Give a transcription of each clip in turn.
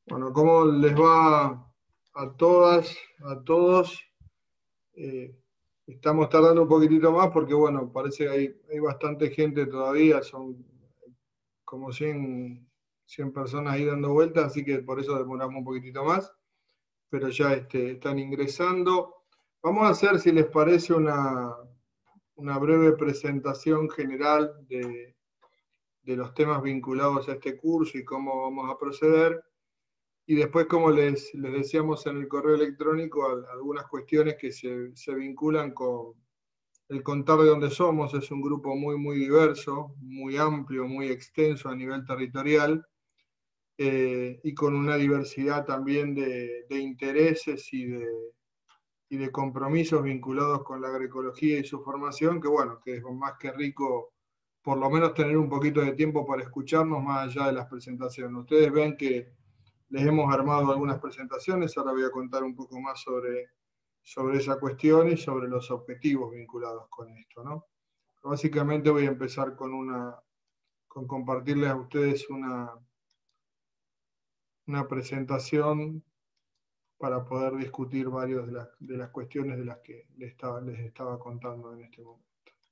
Bueno, ¿cómo les va a todas, a todos? Eh, Estamos tardando un poquitito más porque, bueno, parece que hay bastante gente todavía, son como 100 personas ahí dando vueltas, así que por eso demoramos un poquitito más, pero ya están ingresando. Vamos a hacer, si les parece, una breve presentación general de los temas vinculados a este curso y cómo vamos a proceder. Y después, como les decíamos en el correo electrónico, algunas cuestiones que se vinculan con el contar de dónde somos. Es un grupo muy, muy diverso, muy amplio, muy extenso a nivel territorial, y con una diversidad también de intereses y de compromisos vinculados con la agroecología y su formación, que bueno, que es más que rico por lo menos tener un poquito de tiempo para escucharnos más allá de las presentaciones. Ustedes ven que les hemos armado algunas presentaciones, ahora voy a contar un poco más sobre esa cuestión y sobre los objetivos vinculados con esto, ¿no? Básicamente voy a empezar con compartirles a ustedes una presentación para poder discutir varias de las cuestiones de las que les estaba contando en este momento.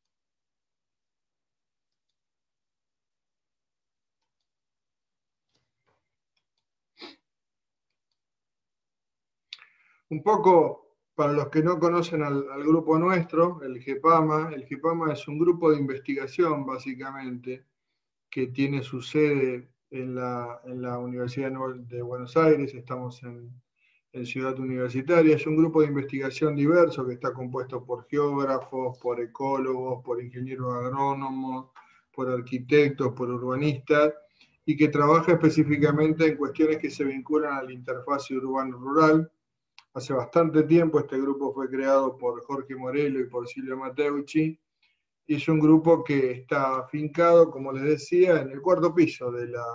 Un poco, para los que no conocen al grupo nuestro, el GEPAMA es un grupo de investigación, básicamente, que tiene su sede en la Universidad de Buenos Aires. Estamos en Ciudad Universitaria. Es un grupo de investigación diverso que está compuesto por geógrafos, por ecólogos, por ingenieros agrónomos, por arquitectos, por urbanistas, y que trabaja específicamente en cuestiones que se vinculan a la interfaz urbano-rural. Hace bastante tiempo este grupo fue creado por Jorge Morello y por Silvio Matteucci, y es un grupo que está afincado, como les decía, en el cuarto piso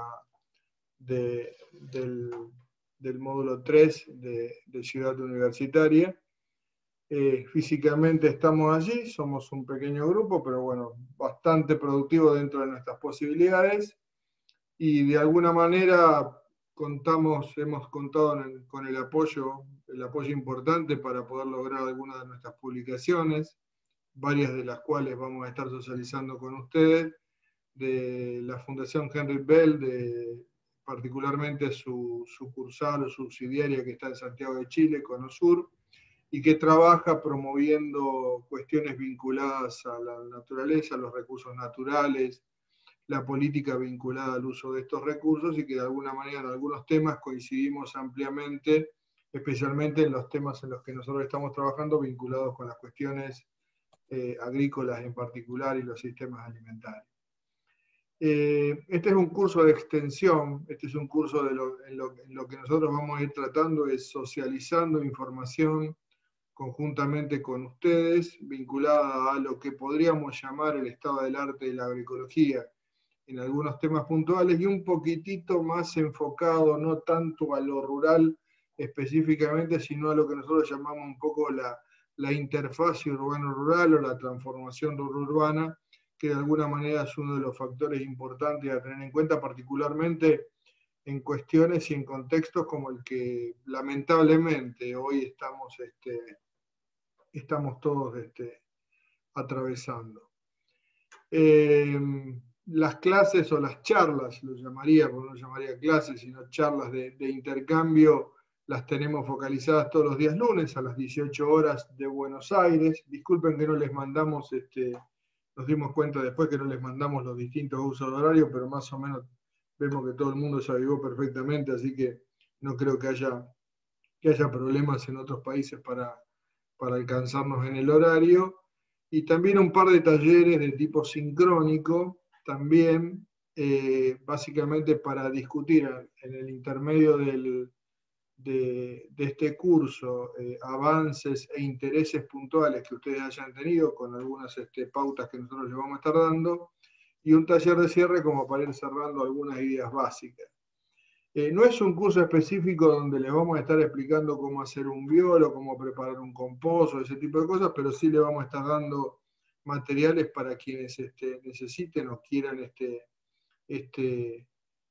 del módulo 3 de Ciudad Universitaria. Físicamente estamos allí, somos un pequeño grupo, pero bueno, bastante productivo dentro de nuestras posibilidades, y de alguna manera hemos contado con el apoyo importante para poder lograr algunas de nuestras publicaciones, varias de las cuales vamos a estar socializando con ustedes, de la Fundación Henry Bell, particularmente su sucursal o subsidiaria que está en Santiago de Chile, CONOSUR, y que trabaja promoviendo cuestiones vinculadas a la naturaleza, a los recursos naturales, la política vinculada al uso de estos recursos, y que de alguna manera en algunos temas coincidimos ampliamente, especialmente en los temas en los que nosotros estamos trabajando vinculados con las cuestiones agrícolas en particular y los sistemas alimentarios. Este es un curso de extensión, este es un curso en lo que nosotros vamos a ir tratando es socializando información conjuntamente con ustedes, vinculada a lo que podríamos llamar el estado del arte de la agroecología en algunos temas puntuales, y un poquitito más enfocado no tanto a lo rural específicamente, sino a lo que nosotros llamamos un poco la interfaz urbano-rural o la transformación rural-urbana, que de alguna manera es uno de los factores importantes a tener en cuenta, particularmente en cuestiones y en contextos como el que lamentablemente hoy estamos todos atravesando. Las clases o las charlas, lo llamaría, porque no llamaría clases, sino charlas de intercambio, las tenemos focalizadas todos los días lunes a las 18 horas de Buenos Aires. Disculpen que no les mandamos, nos dimos cuenta después que no les mandamos los distintos usos de horario, pero más o menos vemos que todo el mundo se avivó perfectamente, así que no creo que haya problemas en otros países para alcanzarnos en el horario. Y también un par de talleres de tipo sincrónico, también básicamente para discutir en el intermedio de este curso avances e intereses puntuales que ustedes hayan tenido, con algunas pautas que nosotros les vamos a estar dando, y un taller de cierre como para ir cerrando algunas ideas básicas. No es un curso específico donde les vamos a estar explicando cómo hacer un biolo, cómo preparar un compost o ese tipo de cosas, pero sí le vamos a estar dando materiales para quienes necesiten o quieran este,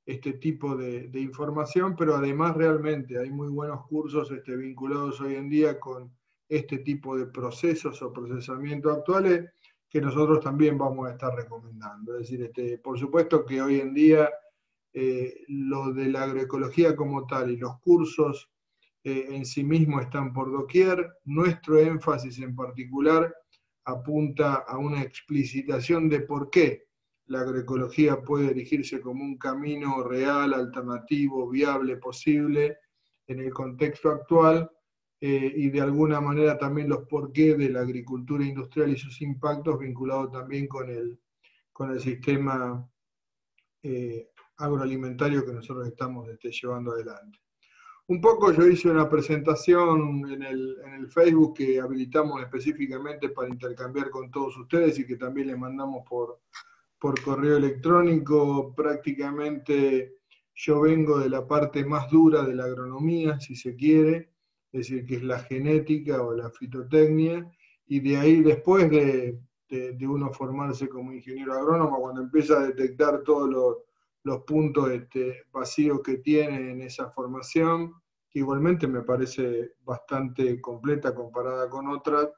este tipo de información, pero además realmente hay muy buenos cursos vinculados hoy en día con este tipo de procesos o procesamiento actuales que nosotros también vamos a estar recomendando. Es decir, por supuesto que hoy en día lo de la agroecología como tal y los cursos en sí mismos están por doquier. Nuestro énfasis en particular apunta a una explicitación de por qué la agroecología puede erigirse como un camino real, alternativo, viable, posible en el contexto actual, y de alguna manera también los porqués de la agricultura industrial y sus impactos vinculados también con el sistema agroalimentario que nosotros estamos llevando adelante. Un poco yo hice una presentación en el Facebook que habilitamos específicamente para intercambiar con todos ustedes y que también les mandamos por correo electrónico. Prácticamente yo vengo de la parte más dura de la agronomía, si se quiere, es decir, que es la genética o la fitotecnia, y de ahí después de uno formarse como ingeniero agrónomo, cuando empieza a detectar todos los puntos vacíos que tiene en esa formación, que igualmente me parece bastante completa comparada con otras,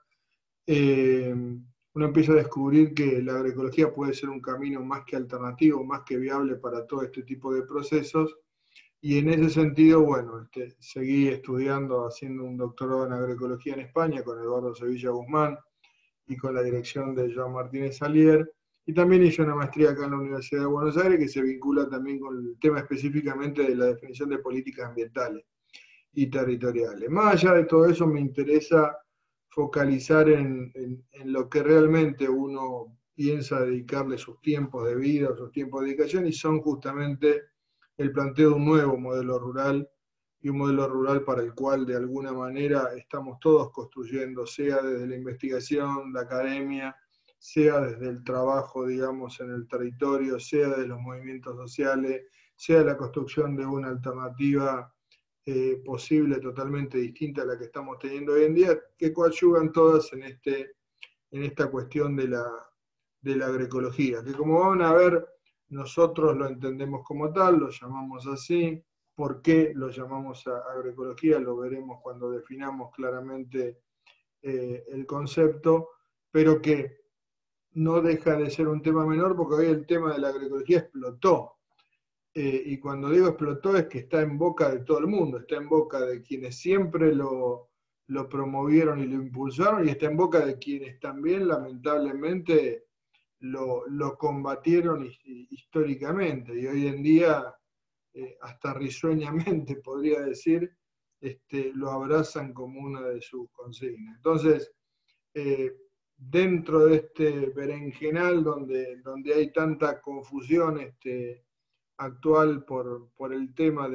uno empieza a descubrir que la agroecología puede ser un camino más que alternativo, más que viable para todo este tipo de procesos, y en ese sentido, bueno, seguí estudiando, haciendo un doctorado en agroecología en España con Eduardo Sevilla Guzmán y con la dirección de Joan Martínez Salier, y también hice una maestría acá en la Universidad de Buenos Aires que se vincula también con el tema específicamente de la definición de políticas ambientales y territoriales. Más allá de todo eso, me interesa focalizar en lo que realmente uno piensa dedicarle sus tiempos de vida, sus tiempos de dedicación, y son justamente el planteo de un nuevo modelo rural, y un modelo rural para el cual de alguna manera estamos todos construyendo, sea desde la investigación, la academia, sea desde el trabajo, digamos, en el territorio, sea desde los movimientos sociales, sea la construcción de una alternativa posible totalmente distinta a la que estamos teniendo hoy en día, que coadyuvan todas en esta cuestión de la agroecología, que como van a ver, nosotros lo entendemos como tal, lo llamamos así. ¿Por qué lo llamamos agroecología? Lo veremos cuando definamos claramente el concepto, pero que no deja de ser un tema menor, porque hoy el tema de la agroecología explotó. Y cuando digo explotó es que está en boca de todo el mundo, está en boca de quienes siempre lo promovieron y lo impulsaron, y está en boca de quienes también lamentablemente lo combatieron históricamente, y hoy en día, hasta risueñamente podría decir, lo abrazan como una de sus consignas. Entonces, dentro de este berenjenal donde hay tanta confusión actual por el tema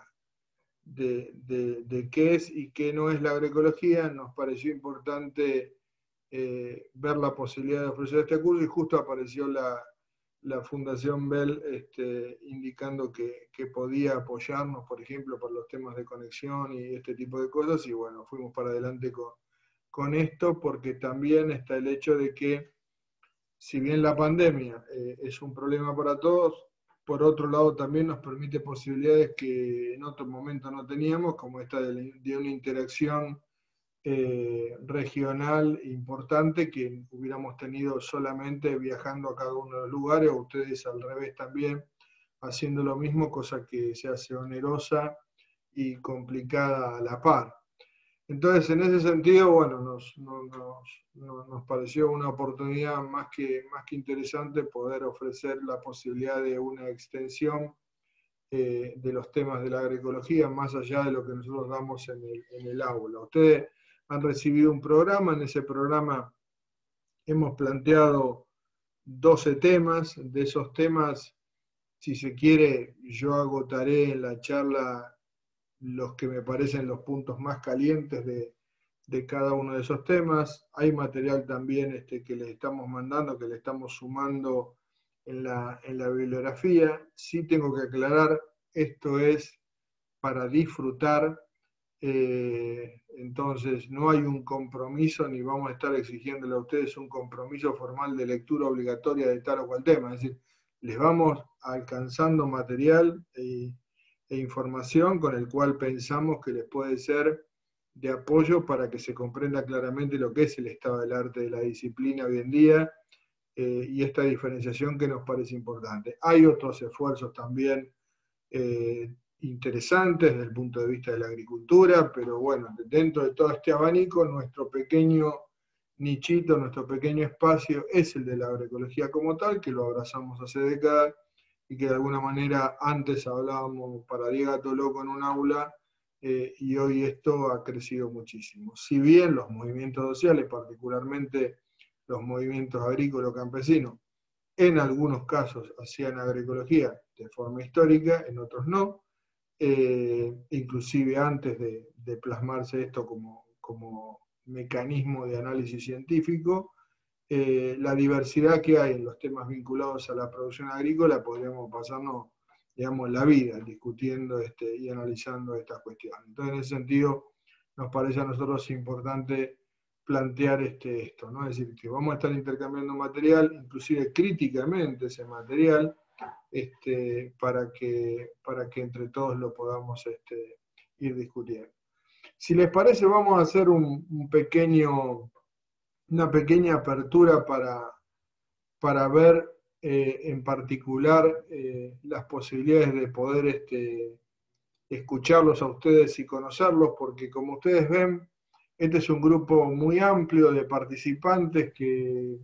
de qué es y qué no es la agroecología, nos pareció importante ver la posibilidad de ofrecer este curso, y justo apareció la Fundación Bell indicando que podía apoyarnos, por ejemplo, por los temas de conexión y este tipo de cosas, y bueno, fuimos para adelante con esto, porque también está el hecho de que, si bien la pandemia es un problema para todos, por otro lado también nos permite posibilidades que en otro momento no teníamos, como esta de una interacción regional importante que hubiéramos tenido solamente viajando a cada uno de los lugares, o ustedes al revés también, haciendo lo mismo, cosa que se hace onerosa y complicada a la par. Entonces, en ese sentido, bueno, nos pareció una oportunidad más que interesante poder ofrecer la posibilidad de una extensión de los temas de la agroecología, más allá de lo que nosotros damos en el aula. Ustedes han recibido un programa, en ese programa hemos planteado 12 temas, de esos temas, si se quiere, yo agotaré en la charla los que me parecen los puntos más calientes de cada uno de esos temas. Hay material también que les estamos mandando, que le estamos sumando en la bibliografía. Sí tengo que aclarar, esto es para disfrutar, entonces no hay un compromiso, ni vamos a estar exigiéndole a ustedes un compromiso formal de lectura obligatoria de tal o cual tema. Es decir, les vamos alcanzando material e información con el cual pensamos que les puede ser de apoyo para que se comprenda claramente lo que es el estado del arte de la disciplina hoy en día, y esta diferenciación que nos parece importante. Hay otros esfuerzos también interesantes desde el punto de vista de la agricultura, pero bueno, dentro de todo este abanico, nuestro pequeño nichito, nuestro pequeño espacio es el de la agroecología como tal, que lo abrazamos hace décadas y que de alguna manera antes hablábamos para Diego Gato Loco en un aula, y hoy esto ha crecido muchísimo. Si bien los movimientos sociales, particularmente los movimientos agrícolas campesinos, en algunos casos hacían agroecología de forma histórica, en otros no, inclusive antes de plasmarse esto como mecanismo de análisis científico, la diversidad que hay en los temas vinculados a la producción agrícola, podríamos pasarnos, digamos, la vida discutiendo y analizando estas cuestiones. Entonces, en ese sentido, nos parece a nosotros importante plantear esto, ¿no? Es decir, que vamos a estar intercambiando material, inclusive críticamente ese material, para que entre todos lo podamos ir discutiendo. Si les parece, vamos a hacer una pequeña apertura para ver en particular las posibilidades de poder escucharlos a ustedes y conocerlos, porque como ustedes ven, este es un grupo muy amplio de participantes que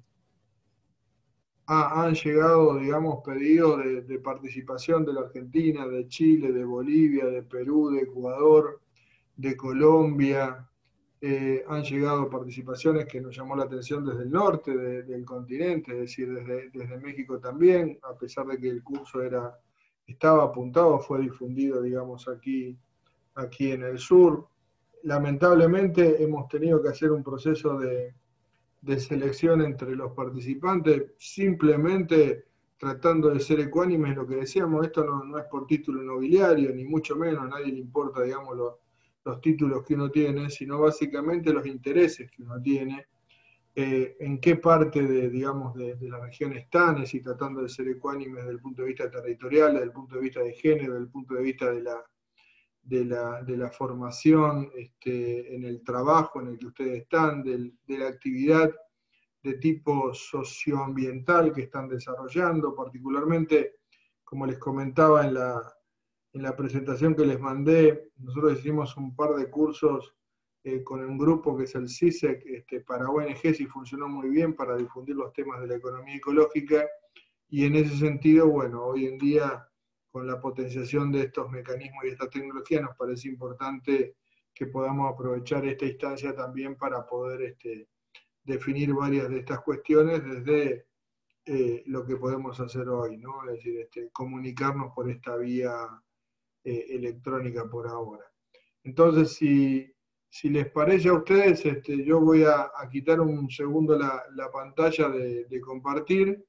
han llegado, digamos, pedidos de participación de la Argentina, de Chile, de Bolivia, de Perú, de Ecuador, de Colombia. Han llegado participaciones que nos llamó la atención desde el norte del continente, es decir, desde México también, a pesar de que el curso estaba apuntado, fue difundido, digamos, aquí en el sur. Lamentablemente hemos tenido que hacer un proceso de selección entre los participantes, simplemente tratando de ser ecuánimes. Lo que decíamos, esto no es por título nobiliario, ni mucho menos, a nadie le importa, digamos, los títulos que uno tiene, sino básicamente los intereses que uno tiene, en qué parte digamos, de la región están, y tratando de ser ecuánimes desde el punto de vista territorial, desde el punto de vista de género, desde el punto de vista de la formación en el trabajo en el que ustedes están, de la actividad de tipo socioambiental que están desarrollando, particularmente, como les comentaba en la presentación que les mandé, nosotros hicimos un par de cursos con un grupo que es el CISEC, para ONGs, y funcionó muy bien para difundir los temas de la economía ecológica, y en ese sentido, bueno, hoy en día, con la potenciación de estos mecanismos y esta tecnología, nos parece importante que podamos aprovechar esta instancia también para poder definir varias de estas cuestiones desde lo que podemos hacer hoy, ¿no? Es decir, comunicarnos por esta vía electrónica por ahora. Entonces, si les parece a ustedes, yo voy a quitar un segundo la pantalla de compartir,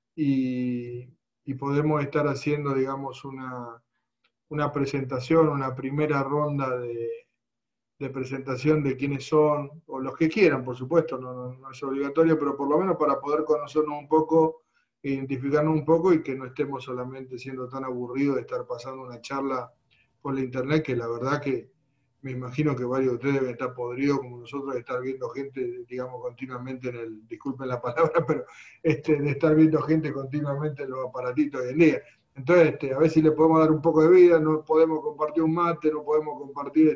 y podemos estar haciendo, digamos, una presentación, una primera ronda de presentación de quiénes son, o los que quieran, por supuesto, no es obligatorio, pero por lo menos para poder conocernos un poco, identificarnos un poco, y que no estemos solamente siendo tan aburridos de estar pasando una charla por la internet, que la verdad que me imagino que varios de ustedes deben estar podridos como nosotros de estar viendo gente, digamos, continuamente disculpen la palabra, pero de estar viendo gente continuamente en los aparatitos hoy en día. Entonces, a ver si le podemos dar un poco de vida, no podemos compartir un mate, no podemos compartir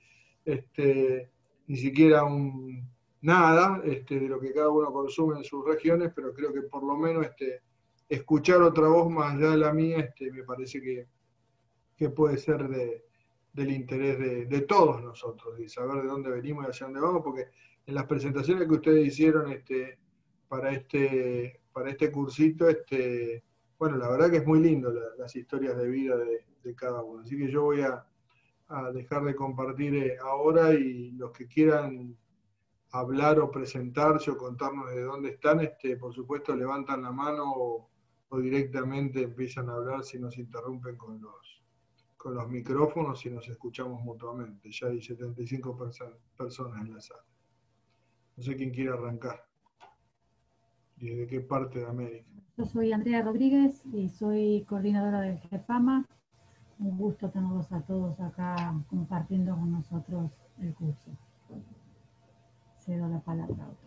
ni siquiera nada de lo que cada uno consume en sus regiones, pero creo que por lo menos escuchar otra voz más allá de la mía, me parece que puede ser del interés de todos nosotros, y saber de dónde venimos y hacia dónde vamos, porque en las presentaciones que ustedes hicieron para este cursito, bueno, la verdad que es muy lindo las historias de vida de cada uno. Así que yo voy a dejar de compartir ahora, y los que quieran hablar o presentarse o contarnos de dónde están, por supuesto levantan la mano o directamente empiezan a hablar si nos interrumpen con los micrófonos y nos escuchamos mutuamente. Ya hay 75 personas en la sala. No sé quién quiere arrancar. ¿Y de qué parte de América? Yo soy Andrea Rodríguez y soy coordinadora del GEPAMA. Un gusto tenerlos a todos acá compartiendo con nosotros el curso. Cedo la palabra a otro.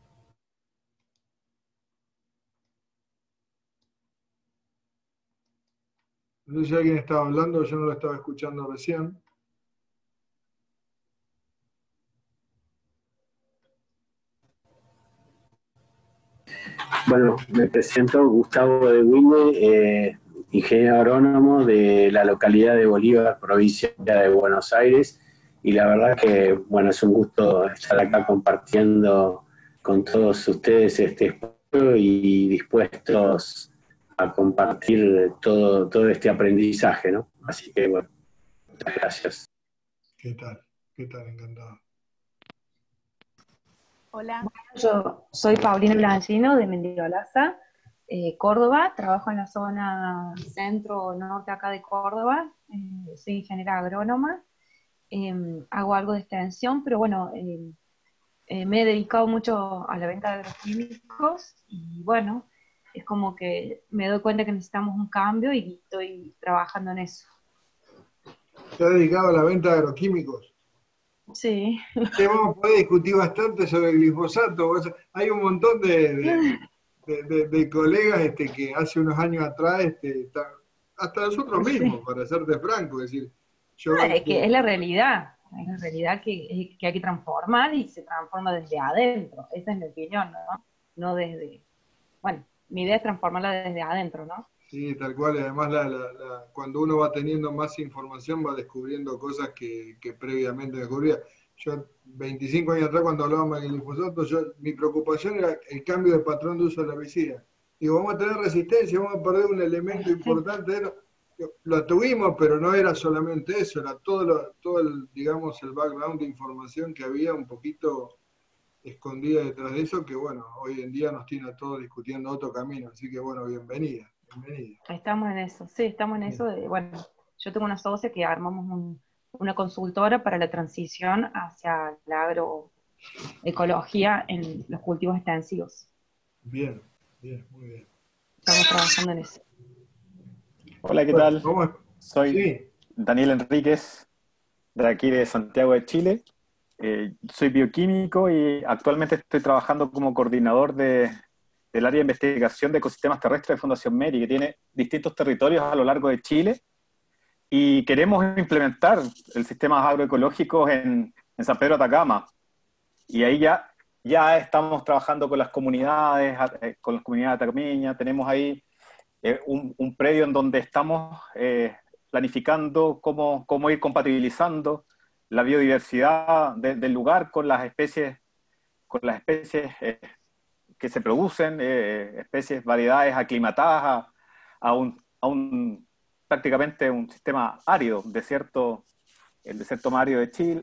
No sé si alguien estaba hablando, yo no lo estaba escuchando recién. Bueno, me presento Gustavo de Winde, ingeniero agrónomo de la localidad de Bolívar, provincia de Buenos Aires, y la verdad que, bueno, es un gusto estar acá compartiendo con todos ustedes este espacio y dispuestos a compartir todo este aprendizaje, ¿no? Así que, bueno, muchas gracias. ¿Qué tal? ¿Qué tal? Encantado. Hola, yo soy Paulina Blanchino de Mendiolaza, Córdoba. Trabajo en la zona centro-norte acá de Córdoba. Soy ingeniera agrónoma. Hago algo de extensión, pero bueno, me he dedicado mucho a la venta de agroquímicos y bueno, es como que me doy cuenta que necesitamos un cambio y estoy trabajando en eso. ¿Se ha dedicado a la venta de agroquímicos? Sí. Vamos a poder discutir bastante sobre el glifosato. Hay un montón de colegas que hace unos años atrás, hasta nosotros mismos, Sí. para serte franco, es decir, yo, Es que es la realidad que hay que transformar y se transforma desde adentro, esa es mi opinión, ¿no? No desde, bueno, mi idea es transformarla desde adentro, ¿no? sí, tal cual, y además cuando uno va teniendo más información va descubriendo cosas que previamente descubría. Yo, 25 años atrás, cuando hablábamos del glifosato, mi preocupación era el cambio de patrón de uso de la herbicida. Digo, vamos a tener resistencia, vamos a perder un elemento Sí. importante. Lo tuvimos, pero no era solamente eso, era todo el, digamos, el background de información que había un poquito escondida detrás de eso, que bueno, hoy en día nos tiene a todos discutiendo otro camino. Así que bueno, bienvenida, bienvenida. Estamos en eso, sí, estamos en eso de, bueno, yo tengo una socia que armamos una consultora para la transición hacia la agroecología en los cultivos extensivos. Bien, bien, muy bien. Estamos trabajando en eso. Hola, ¿qué Bueno, tal? vamos. Soy Sí, Daniel Enríquez, de aquí de Santiago de Chile. Soy bioquímico y actualmente estoy trabajando como coordinador del área de investigación de ecosistemas terrestres de Fundación MERI, que tiene distintos territorios a lo largo de Chile, y queremos implementar el sistema agroecológico en San Pedro de Atacama. Y ahí ya estamos trabajando con las comunidades atacameñas. Tenemos ahí un predio en donde estamos planificando cómo ir compatibilizando la biodiversidad del lugar con las especies que se producen, especies, variedades aclimatadas a prácticamente un sistema árido, el desierto más árido de Chile,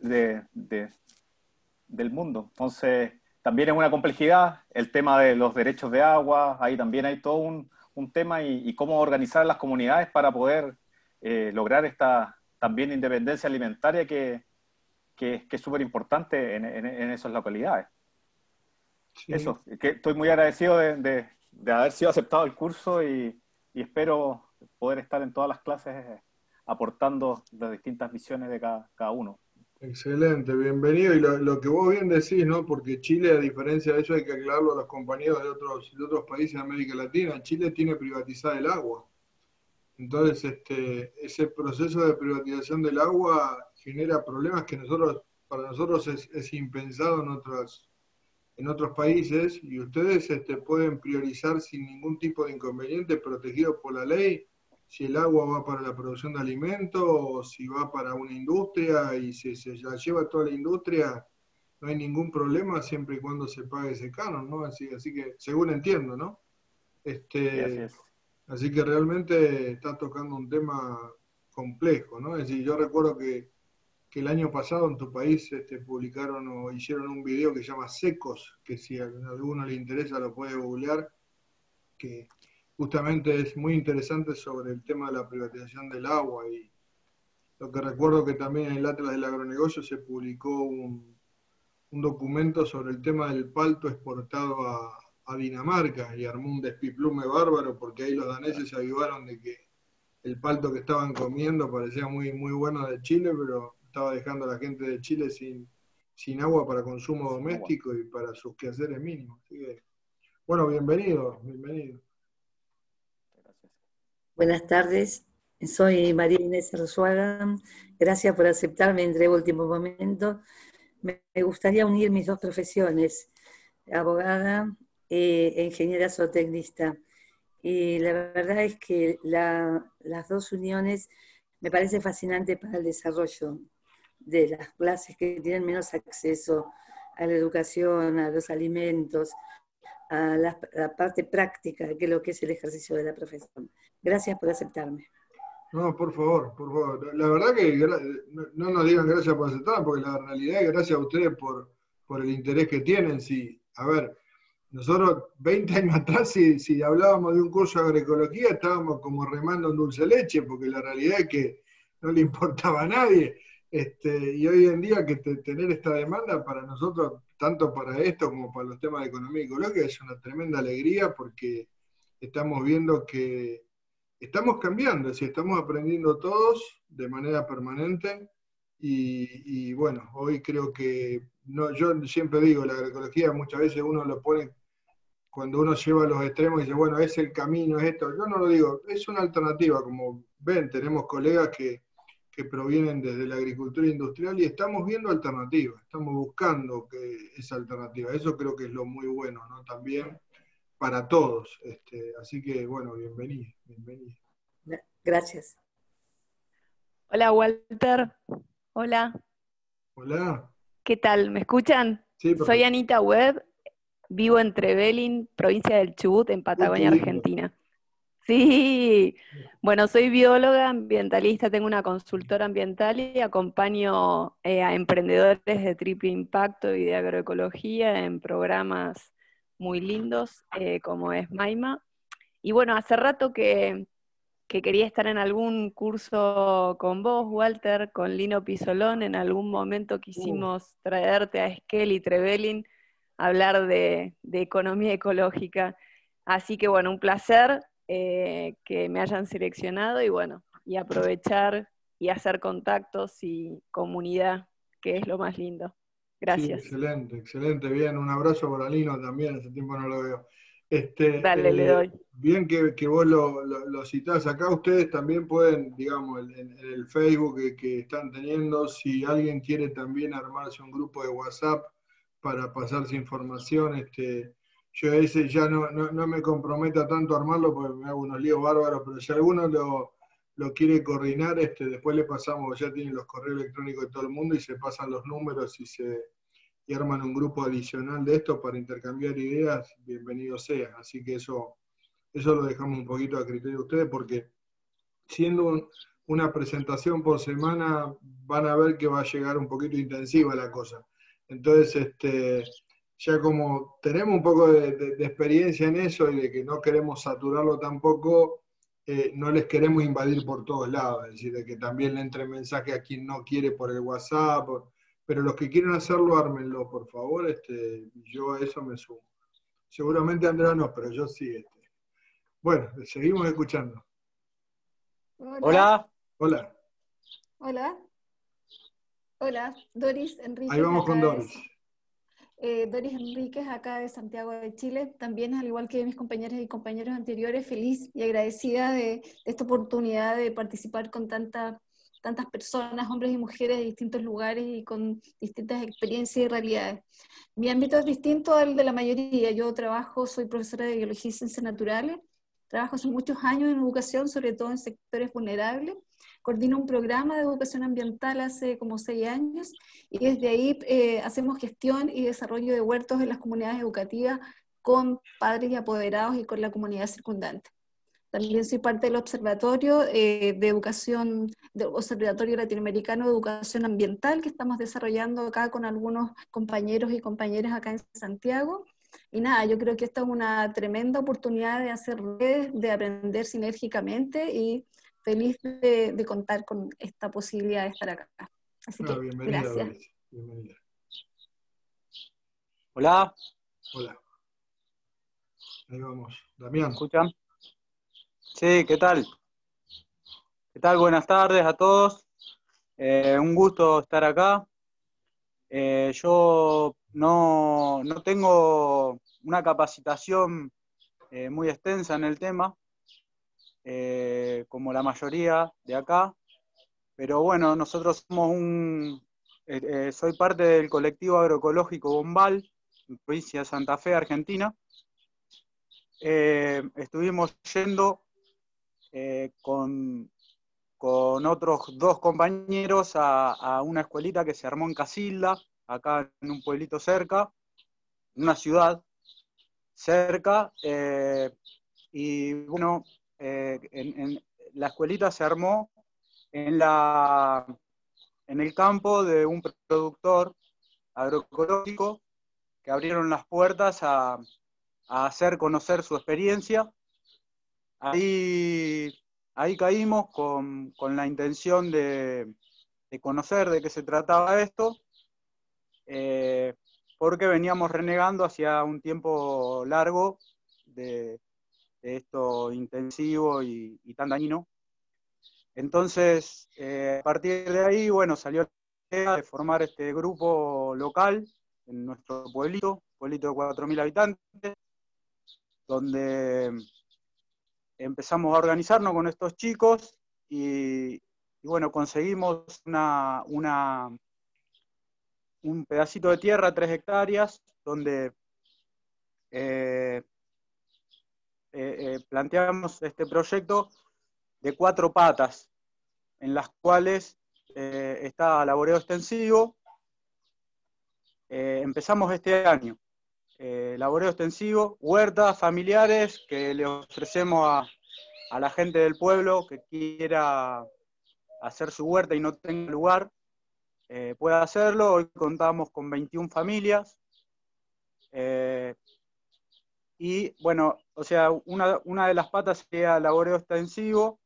del mundo. Entonces, también es una complejidad el tema de los derechos de agua, ahí también hay todo un tema y cómo organizar las comunidades para poder lograr esta también independencia alimentaria que es súper importante en esas localidades. sí. Eso, que estoy muy agradecido de haber sido aceptado el curso y espero poder estar en todas las clases aportando las distintas visiones de cada uno. Excelente, bienvenido. Y lo que vos bien decís, ¿no? Porque Chile, a diferencia de eso, hay que aclararlo a los compañeros de otros países de América Latina. Chile tiene privatizada el agua. Entonces, ese proceso de privatización del agua genera problemas que para nosotros es impensado en otros países, y ustedes pueden priorizar sin ningún tipo de inconveniente, protegidos por la ley, si el agua va para la producción de alimentos o si va para una industria, y si se la lleva toda la industria, no hay ningún problema siempre y cuando se pague ese canon, ¿no? Así que, según entiendo, ¿no? Y así es. Así que realmente está tocando un tema complejo, ¿no? Es decir, yo recuerdo que el año pasado en tu país publicaron o hicieron un video que se llama Secos, que si a alguno le interesa lo puede googlear, que justamente es muy interesante sobre el tema de la privatización del agua. Y lo que recuerdo que también en el Atlas del Agronegocio se publicó un documento sobre el tema del palto exportado a Dinamarca y armó un despiplume bárbaro, porque ahí los daneses se avivaron de que el palto que estaban comiendo parecía muy, muy bueno de Chile, pero estaba dejando a la gente de Chile sin agua para consumo doméstico y para sus quehaceres mínimos. Así que, bueno, bienvenido, bienvenido. Buenas tardes, soy María Inés Arzuaga. Gracias por aceptarme entre último momento. Me gustaría unir mis dos profesiones, abogada e ingeniera zootecnista. Y la verdad es que las dos uniones me parece fascinante para el desarrollo de las clases que tienen menos acceso a la educación, a los alimentos, a la parte práctica, que es lo que es el ejercicio de la profesión. Gracias por aceptarme. No, por favor, por favor. La verdad que no nos digan gracias por aceptar, porque la realidad es gracias a ustedes por el interés que tienen. Sí, a ver, nosotros 20 años atrás, si hablábamos de un curso de agroecología, estábamos como remando en dulce leche, porque la realidad es que no le importaba a nadie. Y hoy en día que tener esta demanda para nosotros, tanto para esto como para los temas de economía ecológica, es una tremenda alegría, porque estamos viendo que estamos cambiando, es decir, estamos aprendiendo todos de manera permanente y bueno, hoy creo que, no, yo siempre digo, la agroecología muchas veces uno lo pone, cuando uno lleva a los extremos y dice, bueno, es el camino, es esto, yo no lo digo, es una alternativa, como ven, tenemos colegas que provienen desde la agricultura industrial y estamos viendo alternativas, estamos buscando esa alternativa, eso creo que es lo muy bueno, ¿no? También para todos, así que bueno, bienvenido, bienvenido. Gracias. Hola Walter, hola. Hola. ¿Qué tal? ¿Me escuchan? Sí, perfecto. Soy Anita Webb, vivo en Trevelin, provincia del Chubut, en Patagonia, Argentina. Sí, bueno, soy bióloga ambientalista, tengo una consultora ambiental y acompaño a emprendedores de triple impacto y de agroecología en programas muy lindos como es Maima. Y bueno, hace rato que quería estar en algún curso con vos, Walter, con Lino Pisolón. En algún momento quisimos traerte a Esquel y Trevelin a hablar de economía ecológica. Así que bueno, un placer que me hayan seleccionado y bueno, y aprovechar y hacer contactos y comunidad, que es lo más lindo. Gracias. Sí, excelente, excelente, bien, un abrazo para Lino también, hace tiempo no lo veo. Dale, le doy. Bien que vos lo citás acá, ustedes también pueden, digamos, en el Facebook que están teniendo, si alguien quiere también armarse un grupo de WhatsApp para pasarse información, yo ese ya no me comprometa tanto a armarlo porque me hago unos líos bárbaros, pero si alguno lo quiere coordinar, después le pasamos, ya tienen los correos electrónicos de todo el mundo y se pasan los números y arman un grupo adicional de esto para intercambiar ideas, bienvenido sea. Así que eso lo dejamos un poquito a criterio de ustedes, porque siendo una presentación por semana, van a ver que va a llegar un poquito intensiva la cosa. Entonces, ya como tenemos un poco de experiencia en eso y de que no queremos saturarlo tampoco, no les queremos invadir por todos lados, es decir, de que también le entre mensaje a quien no quiere por el WhatsApp, pero los que quieren hacerlo, ármenlo, por favor, yo a eso me sumo. Seguramente Andrea no, pero yo sí. Bueno, seguimos escuchando. Hola. Hola. Hola. Hola, Doris Enríquez. Ahí vamos con Doris. Doris Enríquez, acá de Santiago de Chile. También, al igual que mis compañeras y compañeros anteriores, feliz y agradecida de esta oportunidad de participar con tantas personas, hombres y mujeres de distintos lugares y con distintas experiencias y realidades. Mi ámbito es distinto al de la mayoría. Yo soy profesora de Biología y Ciencias Naturales, trabajo hace muchos años en educación, sobre todo en sectores vulnerables. Coordino un programa de educación ambiental hace como 6 años y desde ahí hacemos gestión y desarrollo de huertos en las comunidades educativas con padres y apoderados y con la comunidad circundante. También soy parte del Observatorio Observatorio Latinoamericano de Educación Ambiental, que estamos desarrollando acá con algunos compañeros y compañeras acá en Santiago. Y nada, yo creo que esta es una tremenda oportunidad de hacer redes, de aprender sinérgicamente y feliz de contar con esta posibilidad de estar acá. Así que, gracias. Bienvenida. Hola. Hola. Ahí vamos. ¿Me Damián. escuchan? Sí, ¿qué tal? ¿Qué tal? Buenas tardes a todos. Un gusto estar acá. Yo no tengo una capacitación muy extensa en el tema, como la mayoría de acá, pero bueno, nosotros somos soy parte del colectivo agroecológico Bombal, en provincia de Santa Fe, Argentina. Estuvimos yendo con otros dos compañeros a una escuelita que se armó en Casilda, acá en un pueblito cerca, una ciudad cerca, y bueno, la escuelita se armó en el campo de un productor agroecológico que abrieron las puertas a hacer conocer su experiencia. Ahí caímos con la intención de conocer de qué se trataba esto, porque veníamos renegando hacia un tiempo largo de esto intensivo y tan dañino. Entonces, a partir de ahí, bueno, salió la idea de formar este grupo local en nuestro pueblito de 4.000 habitantes, donde empezamos a organizarnos con estos chicos y bueno, conseguimos un pedacito de tierra, 3 hectáreas, donde planteamos este proyecto de 4 patas, en las cuales está laboreo extensivo. Empezamos este año. Laboreo extensivo, huertas familiares que le ofrecemos a la gente del pueblo que quiera hacer su huerta y no tenga lugar, puede hacerlo. Hoy contamos con 21 familias. Y bueno, o sea, una de las patas sería laboreo extensivo,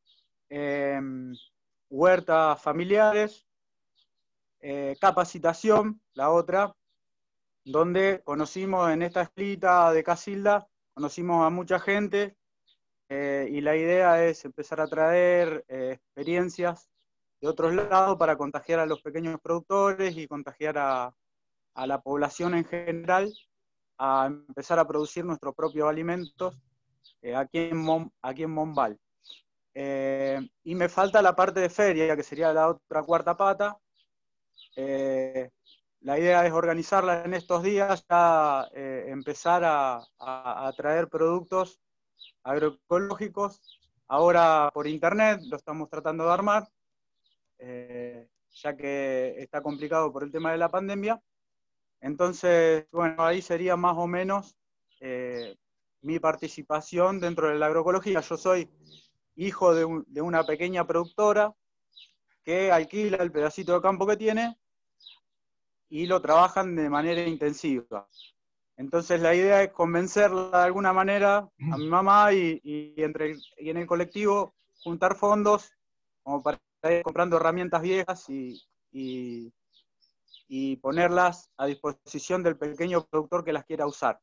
huertas familiares, capacitación, la otra, donde conocimos en esta escuelita de Casilda, conocimos a mucha gente, y la idea es empezar a traer experiencias de otros lados para contagiar a los pequeños productores y contagiar a la población en general a empezar a producir nuestros propios alimentos aquí en Bombal. Y me falta la parte de feria, que sería la otra cuarta pata. La idea es organizarla en estos días, ya empezar a traer productos agroecológicos. Ahora por internet lo estamos tratando de armar, ya que está complicado por el tema de la pandemia. Entonces, bueno, ahí sería más o menos mi participación dentro de la agroecología. Yo soy hijo de una pequeña productora que alquila el pedacito de campo que tiene y lo trabajan de manera intensiva. Entonces la idea es convencerla de alguna manera a mi mamá y en el colectivo juntar fondos como para ir comprando herramientas viejas y ponerlas a disposición del pequeño productor que las quiera usar.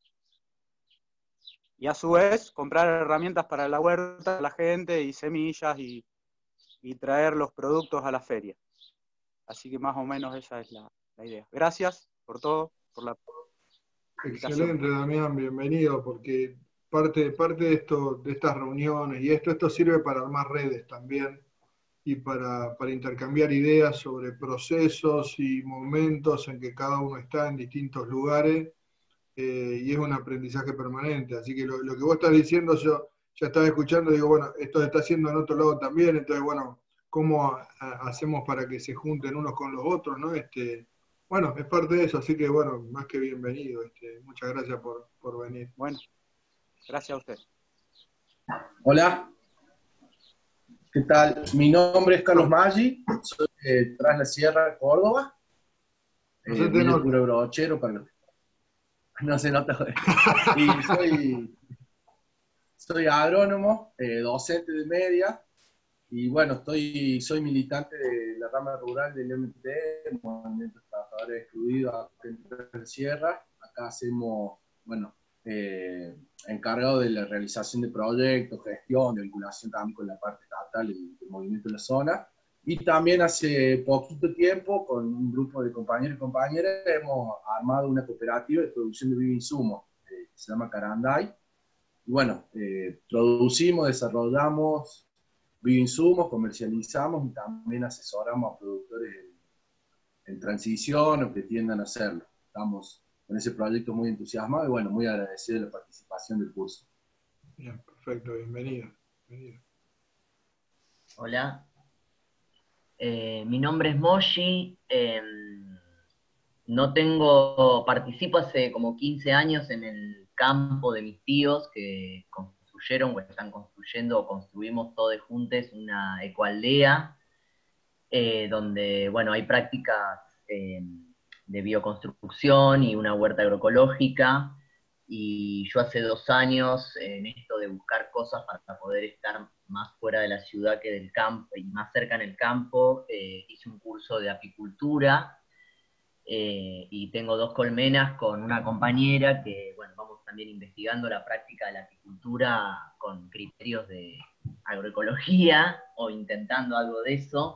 Y a su vez comprar herramientas para la huerta, la gente, y semillas, y traer los productos a la feria. Así que más o menos esa es la idea. Gracias por todo, por la invitación. Excelente, Damián, bienvenido, porque parte de esto, de estas reuniones, y esto sirve para armar redes también, y para intercambiar ideas sobre procesos y momentos en que cada uno está en distintos lugares, y es un aprendizaje permanente. Así que lo que vos estás diciendo, yo ya estaba escuchando, digo, bueno, esto se está haciendo en otro lado también, entonces, bueno, ¿cómo hacemos para que se junten unos con los otros, ¿no? Bueno, es parte de eso, así que, bueno, más que bienvenido. Muchas gracias por venir. Bueno, gracias a usted. Hola, ¿qué tal? Mi nombre es Carlos Maggi, soy de Tras la Sierra, Córdoba. Puro brochero, para no se nota. Y soy agrónomo, docente de media, y bueno, soy militante de la rama rural del MT, Movimiento de Trabajadores Excluidos, en Tras la Sierra. Acá hacemos, bueno, encargado de la realización de proyectos, gestión, de vinculación también con la parte estatal y el movimiento de la zona. Y también hace poquito tiempo, con un grupo de compañeros y compañeras, hemos armado una cooperativa de producción de bioinsumos, que se llama Caranday. Y bueno, producimos, desarrollamos bioinsumos, comercializamos y también asesoramos a productores en transición o que tiendan a hacerlo. Estamos con ese proyecto muy entusiasmados y bueno, muy agradecido de la participación del curso. Bien, perfecto, bienvenido. Hola, mi nombre es Moshi, participo hace como 15 años en el campo de mis tíos que construyeron o están construyendo o construimos todos juntos una ecoaldea, donde bueno, hay prácticas de bioconstrucción y una huerta agroecológica, y yo hace 2 años en esto de buscar cosas para poder estar más fuera de la ciudad que del campo, y más cerca en el campo, hice un curso de apicultura, y tengo 2 colmenas con una compañera que, bueno, vamos también investigando la práctica de la apicultura con criterios de agroecología, o intentando algo de eso.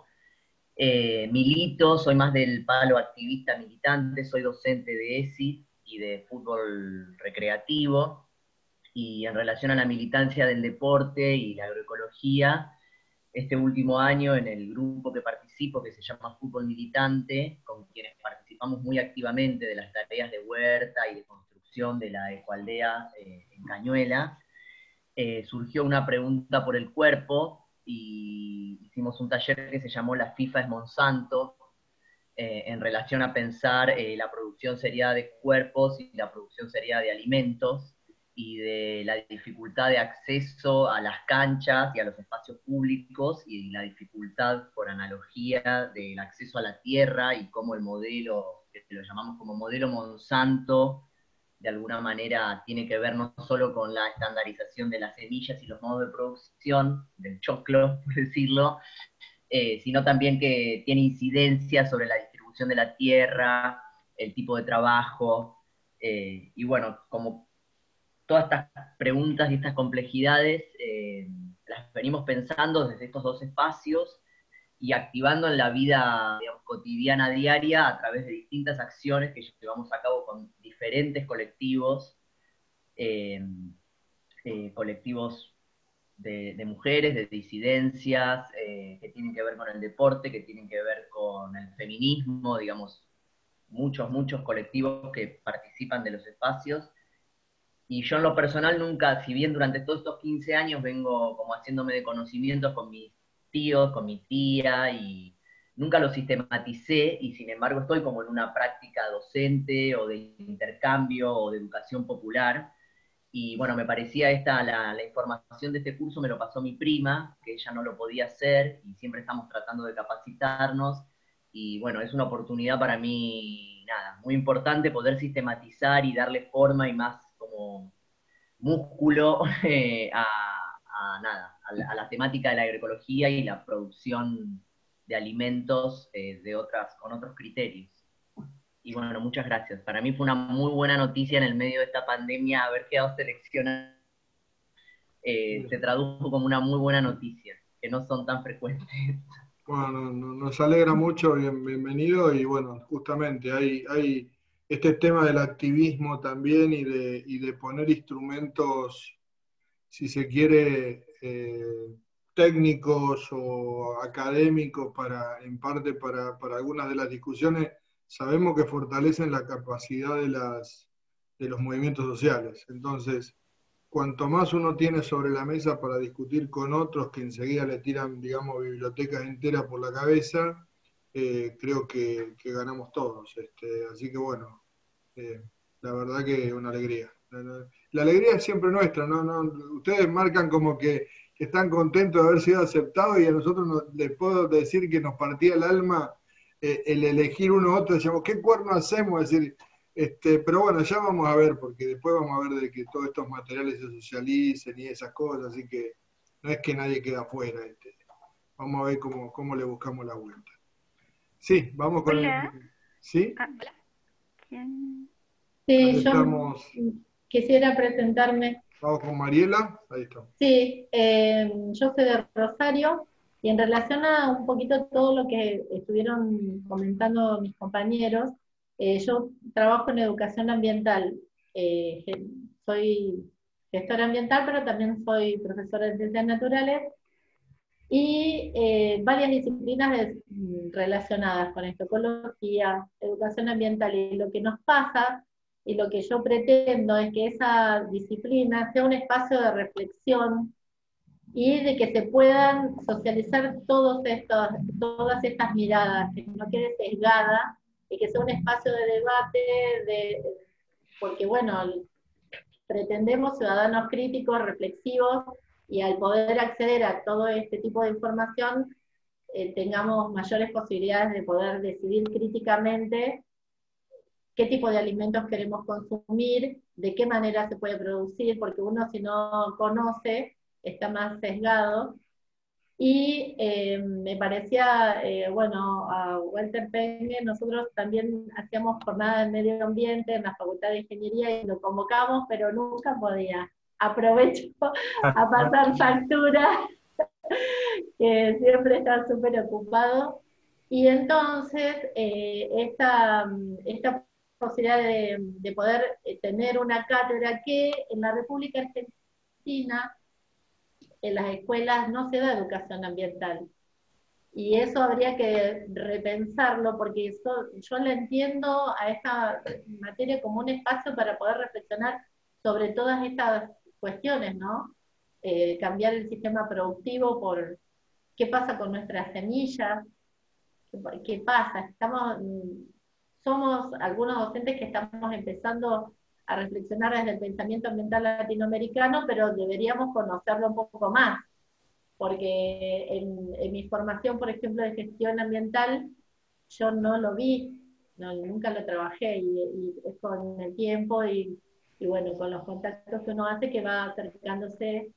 Milito, soy más del palo activista militante, soy docente de ESI y de fútbol recreativo, y en relación a la militancia del deporte y la agroecología, este último año en el grupo que participo, que se llama Fútbol Militante, con quienes participamos muy activamente de las tareas de huerta y de construcción de la ecoaldea en Cañuela, surgió una pregunta por el cuerpo, y hicimos un taller que se llamó La FIFA es Monsanto, en relación a pensar la producción seriada de cuerpos y la producción seriada de alimentos, y de la dificultad de acceso a las canchas y a los espacios públicos, y la dificultad, por analogía, del acceso a la tierra, y cómo el modelo, que lo llamamos como modelo Monsanto, de alguna manera tiene que ver no solo con la estandarización de las semillas y los modos de producción, del choclo, por decirlo, sino también que tiene incidencia sobre la distribución de la tierra, el tipo de trabajo, y bueno, como todas estas preguntas y estas complejidades las venimos pensando desde estos 2 espacios, y activando en la vida, digamos, cotidiana, diaria, a través de distintas acciones que llevamos a cabo con diferentes colectivos, colectivos de mujeres, de disidencias, que tienen que ver con el deporte, que tienen que ver con el feminismo, digamos, muchos colectivos que participan de los espacios. Y yo en lo personal nunca, si bien durante todos estos 15 años vengo como haciéndome de conocimientos con mis tíos, con mi tía, y nunca lo sistematicé, y sin embargo estoy como en una práctica docente o de intercambio o de educación popular. Y bueno, me parecía la información de este curso me lo pasó mi prima, que ella no lo podía hacer, y siempre estamos tratando de capacitarnos, y bueno, es una oportunidad para mí, nada, muy importante poder sistematizar y darle forma y más como músculo a la temática de la agroecología y la producción de alimentos con otros criterios. Y bueno, muchas gracias. Para mí fue una muy buena noticia en el medio de esta pandemia haber quedado seleccionado. Se tradujo como una muy buena noticia, que no son tan frecuentes. Bueno, nos alegra mucho, bienvenido, y bueno, justamente hay este tema del activismo también, y de poner instrumentos, si se quiere, técnicos o académicos en parte para algunas de las discusiones. Sabemos que fortalecen la capacidad de los movimientos sociales. Entonces, cuanto más uno tiene sobre la mesa para discutir con otros que enseguida le tiran, digamos, bibliotecas enteras por la cabeza, creo que ganamos todos. Así que bueno, la verdad que una alegría. La alegría es siempre nuestra, ¿no? Ustedes marcan como que están contentos de haber sido aceptados, y a nosotros les puedo decir que nos partía el alma el elegir uno u otro. Decíamos, ¿qué cuerno hacemos? Es decir, pero bueno, ya vamos a ver, porque después vamos a ver de que todos estos materiales se socialicen y esas cosas, así que no es que nadie queda afuera. Vamos a ver cómo le buscamos la vuelta. Sí, vamos con Hola. ¿Sí? Hola. ¿Quién? Ahí estamos. quisiera presentarme. Vamos con Mariela, ahí está. Sí, yo soy de Rosario, y en relación a un poquito todo lo que estuvieron comentando mis compañeros, yo trabajo en educación ambiental. Soy gestora ambiental, pero también soy profesora de ciencias naturales, y varias disciplinas relacionadas con esto, ecología, educación ambiental, y lo que nos pasa, y lo que yo pretendo es que esa disciplina sea un espacio de reflexión, y de que se puedan socializar todas estas miradas, que no quede sesgada, y que sea un espacio de debate, porque bueno, pretendemos ciudadanos críticos, reflexivos, y al poder acceder a todo este tipo de información, tengamos mayores posibilidades de poder decidir críticamente qué tipo de alimentos queremos consumir, de qué manera se puede producir, porque uno, si no conoce, está más sesgado. Y me parecía, bueno, a Walter Pengue, nosotros también hacíamos jornada de medio ambiente en la Facultad de Ingeniería, y lo convocamos, pero nunca podía. Aprovecho a pasar factura, que siempre está súper ocupado. Y entonces, esta posibilidad de poder tener una cátedra, que en la República Argentina, en las escuelas no se da educación ambiental. Y eso habría que repensarlo, porque yo le entiendo a esta materia como un espacio para poder reflexionar sobre todas estas cuestiones, ¿no? Cambiar el sistema productivo por qué pasa con nuestras semillas, qué pasa. Somos algunos docentes que estamos empezando a reflexionar desde el pensamiento ambiental latinoamericano, pero deberíamos conocerlo un poco más, porque en mi formación, por ejemplo, de gestión ambiental, yo no lo vi, nunca lo trabajé, y es con el tiempo y bueno, con los contactos que uno hace, que va acercándose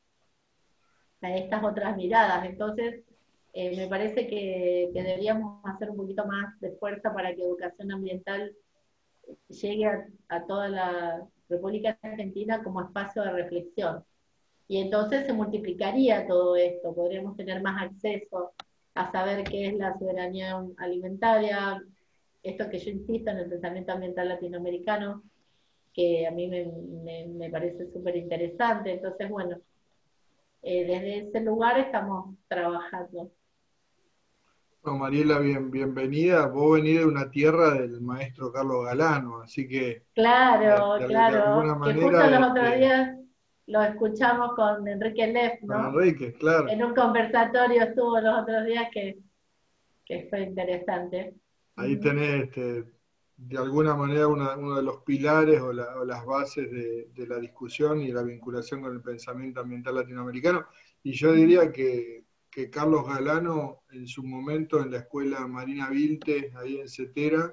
a estas otras miradas. Entonces, me parece que deberíamos hacer un poquito más de fuerza para que educación ambiental llegue a toda la República Argentina como espacio de reflexión. Y entonces se multiplicaría todo esto, podríamos tener más acceso a saber qué es la soberanía alimentaria, esto que yo insisto en el pensamiento ambiental latinoamericano, que a mí me parece súper interesante. Entonces, bueno, desde ese lugar estamos trabajando. Bueno, Mariela, bienvenida. Vos venís de una tierra del maestro Carlos Galano, así que Claro, de claro, alguna que manera, justo los otros días lo escuchamos con Enrique Leff, con ¿no? Enrique, claro. En un conversatorio estuvo los otros días que fue interesante. Ahí tenés, de alguna manera, uno de los pilares o las bases de la discusión y la vinculación con el pensamiento ambiental latinoamericano. Y yo diría que Carlos Galano, en su momento en la escuela Marina Vilte, ahí en Cetera,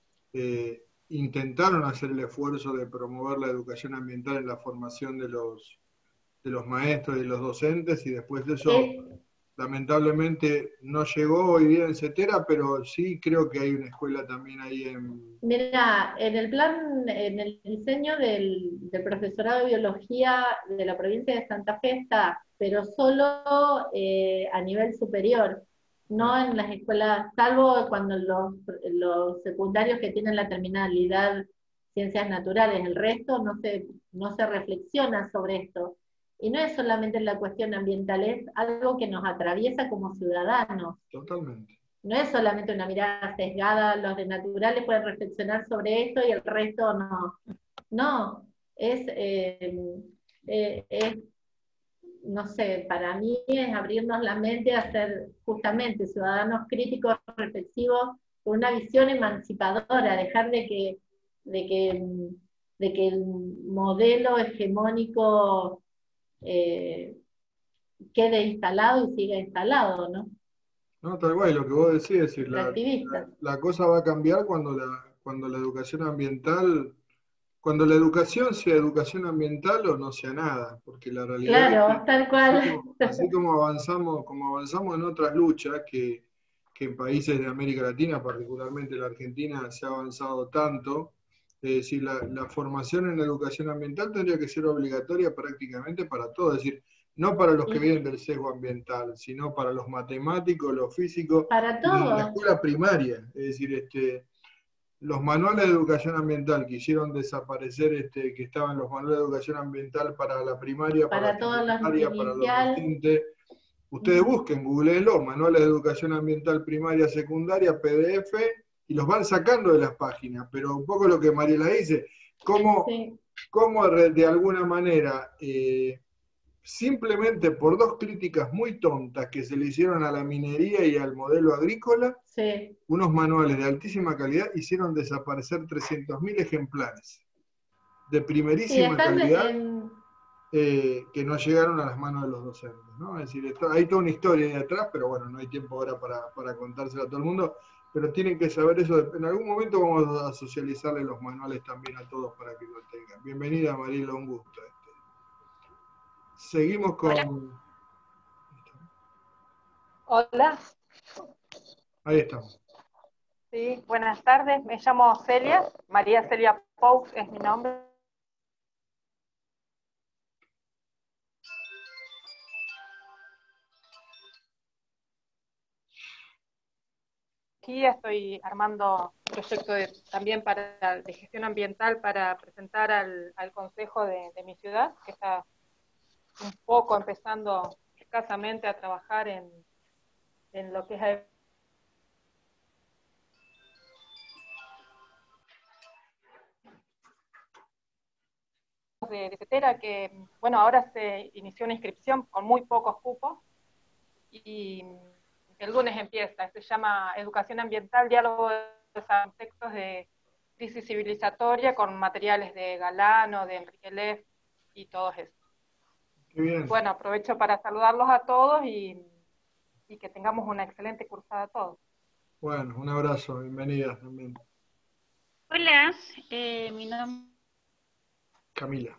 intentaron hacer el esfuerzo de promover la educación ambiental en la formación de los maestros y de los docentes, y después de eso, lamentablemente, no llegó hoy día en Cetera, pero sí creo que hay una escuela también ahí en... Mira, en el plan, en el diseño del profesorado de biología de la provincia de Santa Fe está, pero solo a nivel superior, no en las escuelas, salvo cuando los secundarios que tienen la terminalidad ciencias naturales, el resto no se reflexiona sobre esto. Y no es solamente la cuestión ambiental, es algo que nos atraviesa como ciudadanos. Totalmente. No es solamente una mirada sesgada, los de naturales pueden reflexionar sobre esto y el resto no. No, no sé, para mí es abrirnos la mente a ser justamente ciudadanos críticos, reflexivos, con una visión emancipadora, dejar de que el modelo hegemónico quede instalado y siga instalado, ¿no? No, tal cual, lo que vos decís, es decir, la cosa va a cambiar cuando la educación ambiental, cuando la educación sea educación ambiental o no sea nada, porque la realidad claro, es que, tal cual. así como avanzamos en otras luchas, que en países de América Latina, particularmente la Argentina, se ha avanzado tanto, Es decir, la formación en educación ambiental tendría que ser obligatoria prácticamente para todos, es decir, no para los que vienen del sesgo ambiental, sino para los matemáticos, los físicos, Para y desde la todos. escuela primaria. Es decir, los manuales de educación ambiental que hicieron desaparecer, que estaban los manuales de educación ambiental para la primaria, para la Para todos los secundaria, para los inicial. docentes. Ustedes busquen, googleenlo, manuales de educación ambiental primaria, secundaria, PDF, y los van sacando de las páginas. Pero un poco lo que Mariela dice, cómo de alguna manera, simplemente por dos críticas muy tontas que se le hicieron a la minería y al modelo agrícola, unos manuales de altísima calidad hicieron desaparecer 300.000 ejemplares de primerísima calidad que no llegaron a las manos de los docentes, ¿no? Es decir, hay toda una historia ahí atrás, pero bueno, no hay tiempo ahora para contársela a todo el mundo, pero tienen que saber eso. En algún momento vamos a socializarle los manuales también a todos para que lo tengan. Bienvenida, Mariela, un gusto. Seguimos con... Hola. Ahí estamos. Sí, buenas tardes. Me llamo Celia, María Celia Pous es mi nombre. Aquí estoy armando un proyecto también de gestión ambiental para presentar al consejo de mi ciudad, que está un poco empezando escasamente a trabajar en lo que es de CETERA, que bueno, ahora se inició una inscripción con muy pocos cupos y el lunes empieza, se llama Educación Ambiental, Diálogo de Textos de Crisis Civilizatoria con materiales de Galano, de Enrique Leff y todos esos. Qué bien. Bueno, aprovecho para saludarlos a todos y que tengamos una excelente cursada a todos. Bueno, un abrazo, bienvenida también. Hola, mi nombre Camila.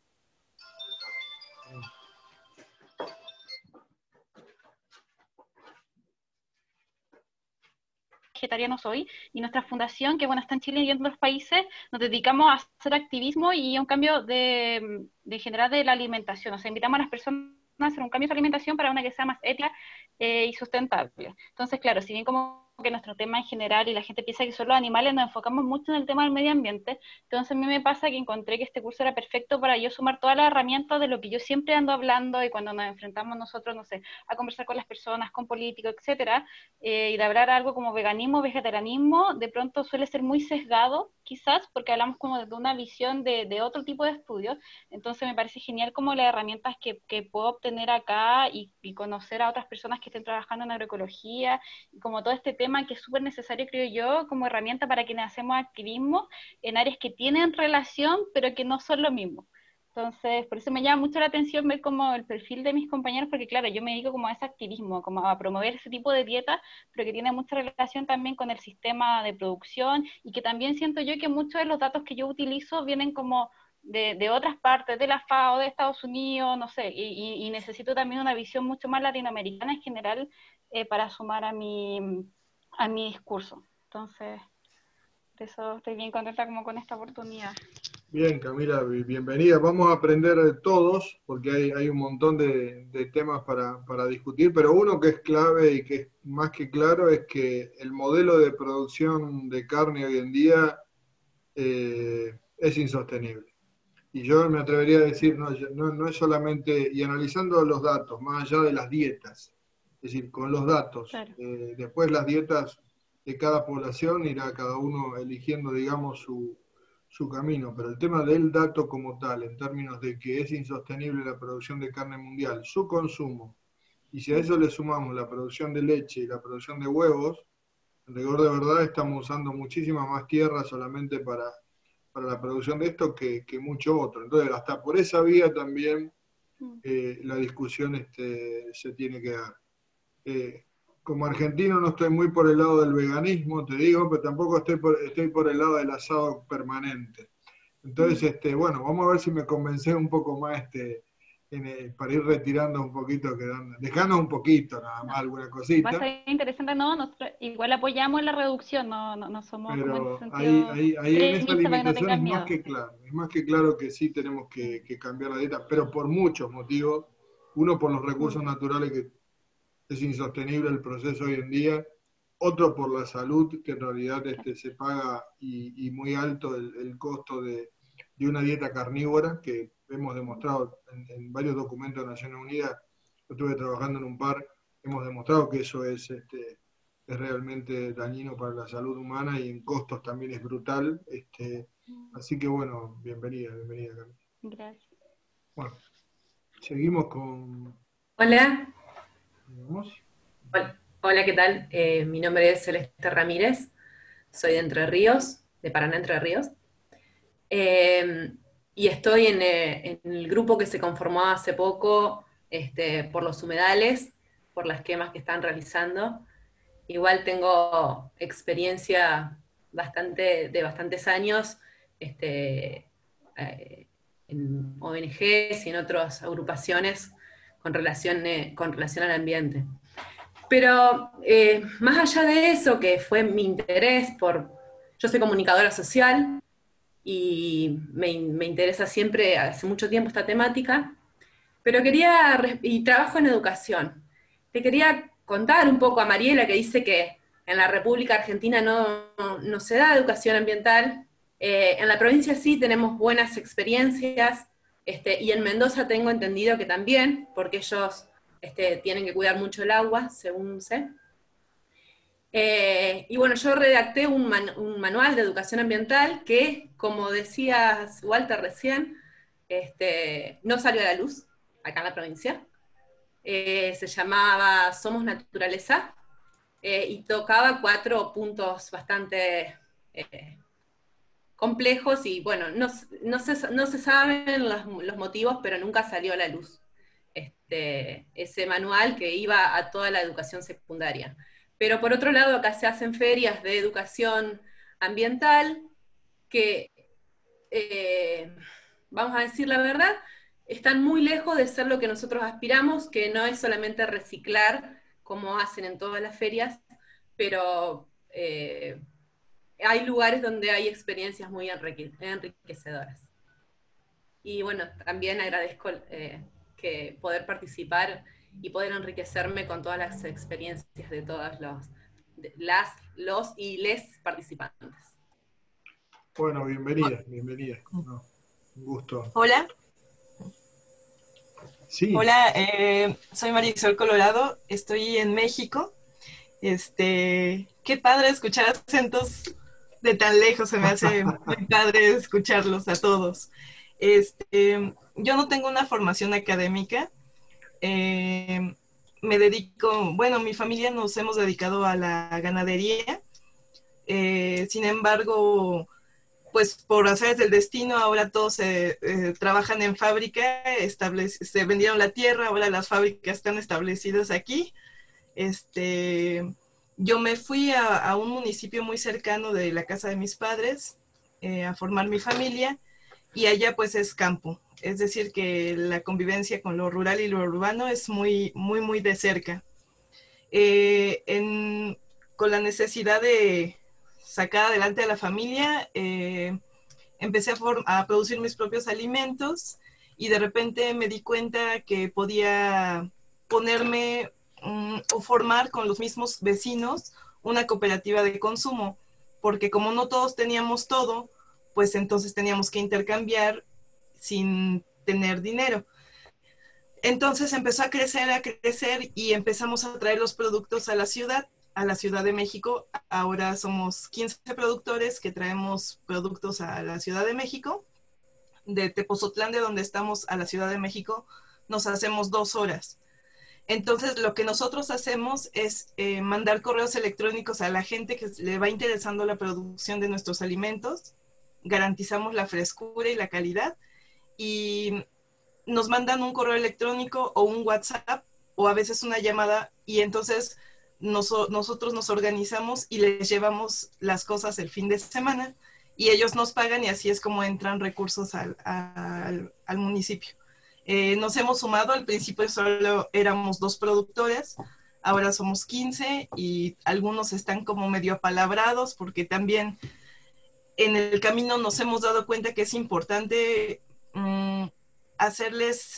vegetariano soy, y nuestra fundación, que bueno, está en Chile y en otros países, nos dedicamos a hacer activismo y a un cambio de general de la alimentación. O sea, invitamos a las personas a hacer un cambio de su alimentación para una que sea más ética y sustentable. Entonces, claro, si bien como que nuestro tema en general y la gente piensa que son los animales, nos enfocamos mucho en el tema del medio ambiente. Entonces a mí me pasa que encontré que este curso era perfecto para yo sumar todas las herramientas de lo que yo siempre ando hablando, y cuando nos enfrentamos nosotros, no sé, a conversar con las personas, con políticos, etcétera, y de hablar algo como veganismo, vegetarianismo, de pronto suele ser muy sesgado, quizás, porque hablamos como de una visión de otro tipo de estudios. Entonces me parece genial como las herramientas que puedo obtener acá y conocer a otras personas que estén trabajando en agroecología, y como todo este tema que es súper necesario, creo yo, como herramienta para quienes hacemos activismo en áreas que tienen relación, pero que no son lo mismo. Entonces, por eso me llama mucho la atención ver como el perfil de mis compañeros, porque claro, yo me dedico como a ese activismo, como a promover ese tipo de dieta, pero que tiene mucha relación también con el sistema de producción, y que también siento yo que muchos de los datos que yo utilizo vienen como de otras partes, de la FAO, de Estados Unidos, no sé, y necesito también una visión mucho más latinoamericana en general para sumar a mi discurso. Entonces, por eso estoy bien contenta como con esta oportunidad. Bien, Camila, bienvenida. Vamos a aprender todos, porque hay un montón de temas para discutir, pero uno que es clave y que es más que claro es que el modelo de producción de carne hoy en día es insostenible. Y yo me atrevería a decir, no es solamente, y analizando los datos, más allá de las dietas, es decir, con los datos, Claro. Después las dietas de cada población irá cada uno eligiendo, digamos, su camino, pero el tema del dato como tal, en términos de que es insostenible la producción de carne mundial, su consumo, y si a eso le sumamos la producción de leche y la producción de huevos, en rigor de verdad estamos usando muchísima más tierra solamente para la producción de esto que mucho otro. Entonces, hasta por esa vía también la discusión se tiene que dar. Como argentino no estoy muy por el lado del veganismo, te digo, pero tampoco estoy por el lado del asado permanente. Entonces, bueno, vamos a ver si me convencé un poco más para ir retirando un poquito, dejando un poquito nada más alguna cosita. Va a ser interesante, ¿no? Nosotros igual apoyamos la reducción, no somos como en Pero ese sentido ahí en esa extremistas para que no limitación tengan es miedo. más que claro que sí tenemos que cambiar la dieta, pero por muchos motivos. Uno, por los recursos naturales, que es insostenible el proceso hoy en día. Otro, por la salud, que en realidad se paga y muy alto el costo de una dieta carnívora, que hemos demostrado en varios documentos de Naciones Unidas. Yo estuve trabajando en un par, hemos demostrado que eso es realmente dañino para la salud humana y en costos también es brutal. Así que bueno, bienvenida Camila. Gracias. Bueno, seguimos con... Hola. ¿Vamos? Hola, ¿qué tal? Mi nombre es Celeste Ramírez, soy de Entre Ríos, de Paraná, Entre Ríos. Y estoy en el grupo que se conformó hace poco por los humedales, por las quemas que están realizando. Igual tengo experiencia de bastantes años en ONGs y en otras agrupaciones con relación al ambiente. Pero más allá de eso, que fue mi interés yo soy comunicadora social y me interesa siempre, hace mucho tiempo, esta temática, pero y trabajo en educación. Te quería contar un poco a Mariela, que dice que en la República Argentina no se da educación ambiental. En la provincia sí tenemos buenas experiencias, y en Mendoza tengo entendido que también, porque ellos tienen que cuidar mucho el agua, según sé. Y bueno, yo redacté un manual de educación ambiental que, como decías, Walter, recién, no salió a la luz acá en la provincia. Se llamaba Somos Naturaleza, y tocaba 4 puntos bastante complejos, y bueno, no se saben los motivos, pero nunca salió a la luz ese manual que iba a toda la educación secundaria. Pero por otro lado, acá se hacen ferias de educación ambiental que, vamos a decir la verdad, están muy lejos de ser lo que nosotros aspiramos, que no es solamente reciclar, como hacen en todas las ferias, pero hay lugares donde hay experiencias muy enriquecedoras. Y bueno, también agradezco que poder participar y poder enriquecerme con todas las experiencias de todos los y les participantes. Bueno, bienvenida. No, un gusto. Hola. Sí. Hola, soy Marisol Colorado, estoy en México. Qué padre escuchar acentos de tan lejos, se me hace muy padre escucharlos a todos. Yo no tengo una formación académica, me dedico, bueno, mi familia nos hemos dedicado a la ganadería, sin embargo, pues por azares del destino, ahora todos trabajan en fábrica, se vendieron la tierra, ahora las fábricas están establecidas aquí. Yo me fui a un municipio muy cercano de la casa de mis padres a formar mi familia, y allá pues es campo, es decir que la convivencia con lo rural y lo urbano es muy de cerca. Con la necesidad de sacar adelante a la familia, empecé a producir mis propios alimentos, y de repente me di cuenta que podía ponerme o formar con los mismos vecinos una cooperativa de consumo, porque como no todos teníamos todo, pues entonces teníamos que intercambiar sin tener dinero. Entonces empezó a crecer y empezamos a traer los productos a la Ciudad de México. Ahora somos 15 productores que traemos productos a la Ciudad de México. De Tepozotlán, de donde estamos, a la Ciudad de México, nos hacemos 2 horas. Entonces, lo que nosotros hacemos es mandar correos electrónicos a la gente que le va interesando la producción de nuestros alimentos. Garantizamos la frescura y la calidad, y nos mandan un correo electrónico o un WhatsApp o a veces una llamada, y entonces nosotros nos organizamos y les llevamos las cosas el fin de semana, y ellos nos pagan, y así es como entran recursos al municipio. Nos hemos sumado, al principio solo éramos 2 productoras, ahora somos 15 y algunos están como medio apalabrados porque también en el camino nos hemos dado cuenta que es importante hacerles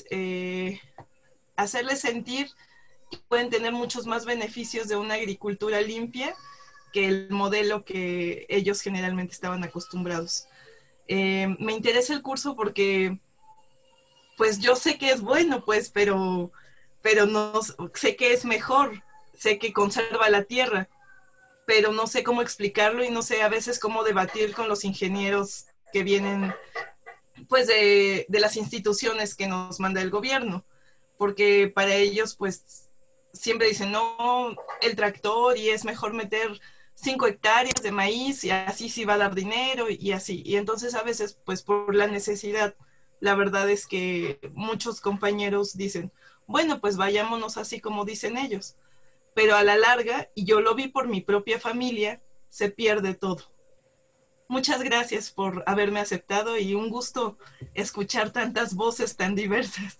sentir que pueden tener muchos más beneficios de una agricultura limpia que el modelo que ellos generalmente estaban acostumbrados. Me interesa el curso porque pues yo sé que es bueno, pues, pero no sé que es mejor, sé que conserva la tierra, pero no sé cómo explicarlo y no sé a veces cómo debatir con los ingenieros que vienen pues de las instituciones que nos manda el gobierno, porque para ellos pues siempre dicen, no, el tractor y es mejor meter 5 hectáreas de maíz y así sí va a dar dinero y así. Y entonces a veces pues por la necesidad, la verdad es que muchos compañeros dicen, bueno, pues vayámonos así como dicen ellos. Pero a la larga, y yo lo vi por mi propia familia, se pierde todo. Muchas gracias por haberme aceptado y un gusto escuchar tantas voces tan diversas.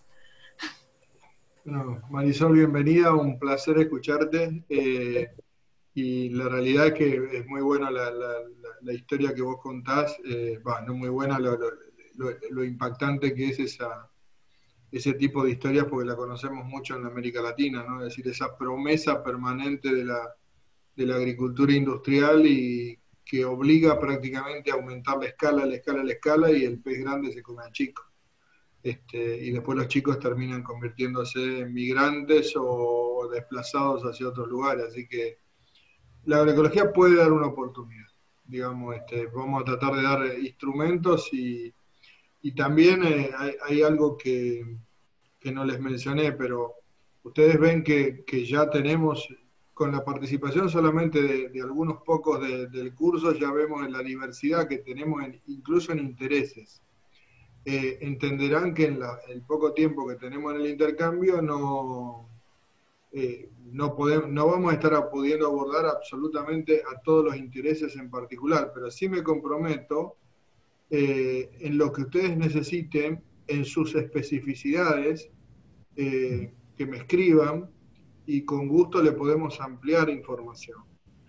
Bueno, Marisol, bienvenida, un placer escucharte. Y la realidad es que es muy buena la historia que vos contás, no muy buena, lo impactante que es ese tipo de historias, porque la conocemos mucho en América Latina, ¿no? Es decir, esa promesa permanente de la agricultura industrial y que obliga prácticamente a aumentar la escala, y el pez grande se come al chico. Y después los chicos terminan convirtiéndose en migrantes o desplazados hacia otros lugares. Así que la agroecología puede dar una oportunidad. Digamos, vamos a tratar de dar instrumentos y también hay algo que no les mencioné, pero ustedes ven que ya tenemos, con la participación solamente de algunos pocos del curso, ya vemos en la diversidad que tenemos incluso en intereses. Entenderán que en el poco tiempo que tenemos en el intercambio no vamos a estar pudiendo abordar absolutamente a todos los intereses en particular, pero sí me comprometo en lo que ustedes necesiten, en sus especificidades, que me escriban y con gusto le podemos ampliar información.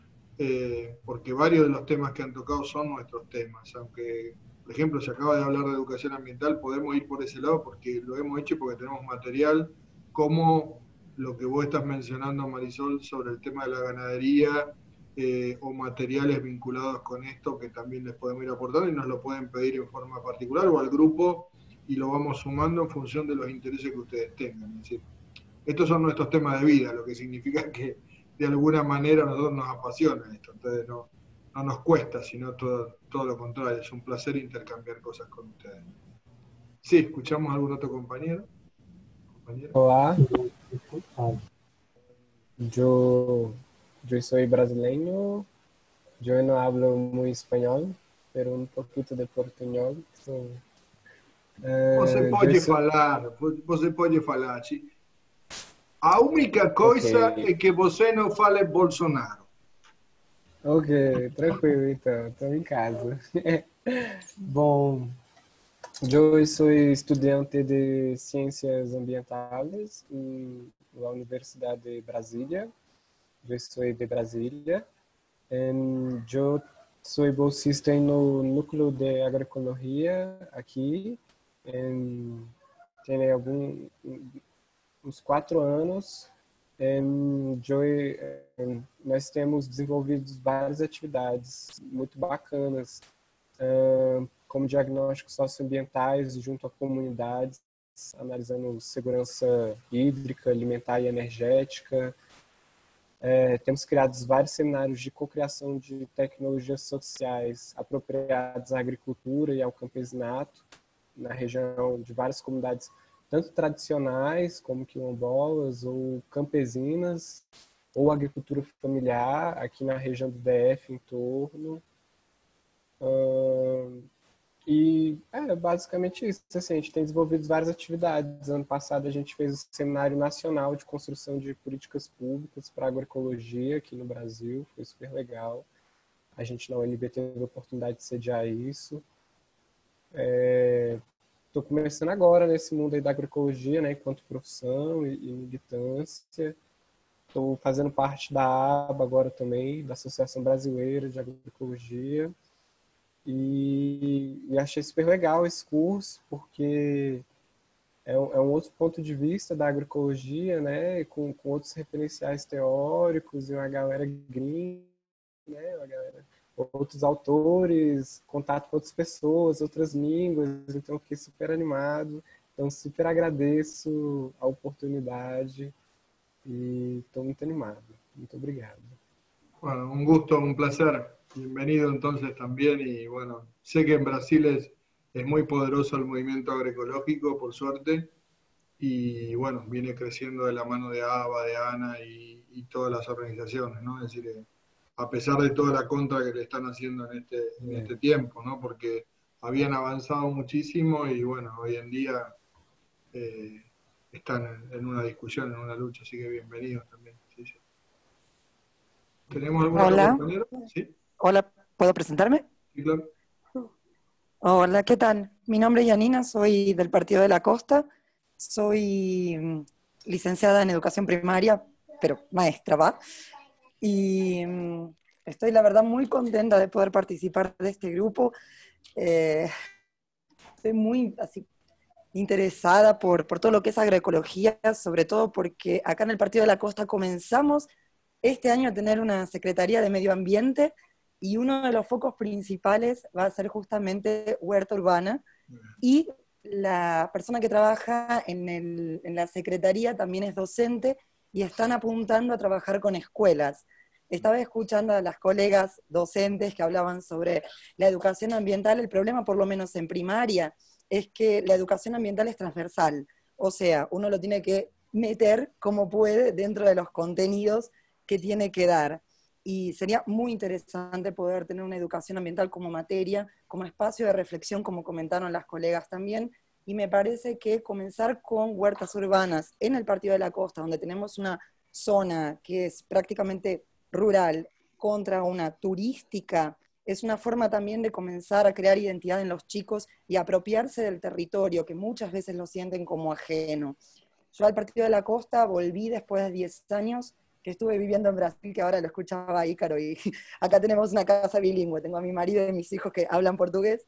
Porque varios de los temas que han tocado son nuestros temas, aunque, por ejemplo, se acaba de hablar de educación ambiental, podemos ir por ese lado porque lo hemos hecho, porque tenemos material como lo que vos estás mencionando, Marisol, sobre el tema de la ganadería, o materiales vinculados con esto que también les podemos ir aportando y nos lo pueden pedir en forma particular o al grupo y lo vamos sumando en función de los intereses que ustedes tengan. Es decir, estos son nuestros temas de vida, lo que significa que de alguna manera a nosotros nos apasiona esto, entonces no nos cuesta, sino todo lo contrario, es un placer intercambiar cosas con ustedes. Sí, ¿escuchamos a algún otro compañero? Olá, yo soy brasileño, yo no hablo muy español, pero un poquito de portuñol. Você pode falar. A única coisa é que você não fale Bolsonaro. Ok, tranquilo então, estou em casa. Bom, eu sou estudante de Ciências Ambientais na Universidade de Brasília. Eu sou de Brasília. Eu sou bolsista no Núcleo de Agroecologia aqui. Tenho uns 4 anos. Nós temos desenvolvido várias atividades muito bacanas, como diagnósticos socioambientais junto a comunidades, analisando segurança hídrica, alimentar e energética. Temos criado vários seminários de cocriação de tecnologias sociais apropriadas à agricultura e ao campesinato, na região de várias comunidades, tanto tradicionais como quilombolas ou campesinas, ou agricultura familiar, aqui na região do DF, em torno. Basicamente isso. Assim, a gente tem desenvolvido várias atividades. Ano passado a gente fez o Seminário Nacional de Construção de Políticas Públicas para Agroecologia aqui no Brasil, foi super legal. A gente na UNB teve a oportunidade de sediar isso. estou começando agora nesse mundo aí da agroecologia, né, enquanto profissão e militância. Estou fazendo parte da ABA agora também, da Associação Brasileira de Agroecologia. E achei super legal esse curso, porque é um outro ponto de vista da agroecologia, né, com outros referenciais teóricos e uma galera gringa, né, uma galera, outros autores, contato com outras pessoas, outras línguas, então eu fiquei super animado. Então super agradeço a oportunidade y estoy muy animado. Muito obrigado. Bueno, un gusto, un placer. Bienvenido entonces también. Y bueno, sé que en Brasil es muy poderoso el movimiento agroecológico, por suerte. Y bueno, viene creciendo de la mano de ABA, de ANA y todas las organizaciones, ¿no? Es decir, a pesar de toda la contra que le están haciendo en este tiempo, ¿no? Porque habían avanzado muchísimo y bueno, hoy en día están en una discusión, en una lucha, así que bienvenidos también. Sí, sí. ¿Tenemos alguna Hola. compañera? ¿Sí? Hola, ¿puedo presentarme? Sí, claro. Hola, ¿qué tal? Mi nombre es Yanina, soy del Partido de la Costa, soy licenciada en Educación Primaria, pero maestra, ¿va? Y estoy, la verdad, muy contenta de poder participar de este grupo. Estoy muy así, interesada por todo lo que es agroecología, sobre todo porque acá en el Partido de la Costa comenzamos este año a tener una Secretaría de Medio Ambiente y uno de los focos principales va a ser justamente huerta urbana, y la persona que trabaja en la Secretaría también es docente y están apuntando a trabajar con escuelas. Estaba escuchando a las colegas docentes que hablaban sobre la educación ambiental. El problema, por lo menos en primaria, es que la educación ambiental es transversal, o sea, uno lo tiene que meter como puede dentro de los contenidos que tiene que dar. Y sería muy interesante poder tener una educación ambiental como materia, como espacio de reflexión, como comentaron las colegas también, y me parece que comenzar con huertas urbanas en el Partido de la Costa, donde tenemos una zona que es prácticamente rural contra una turística, es una forma también de comenzar a crear identidad en los chicos y apropiarse del territorio, que muchas veces lo sienten como ajeno. Yo al Partido de la Costa volví después de 10 años que estuve viviendo en Brasil, que ahora lo escuchaba Ícaro, y acá tenemos una casa bilingüe, tengo a mi marido y mis hijos que hablan portugués,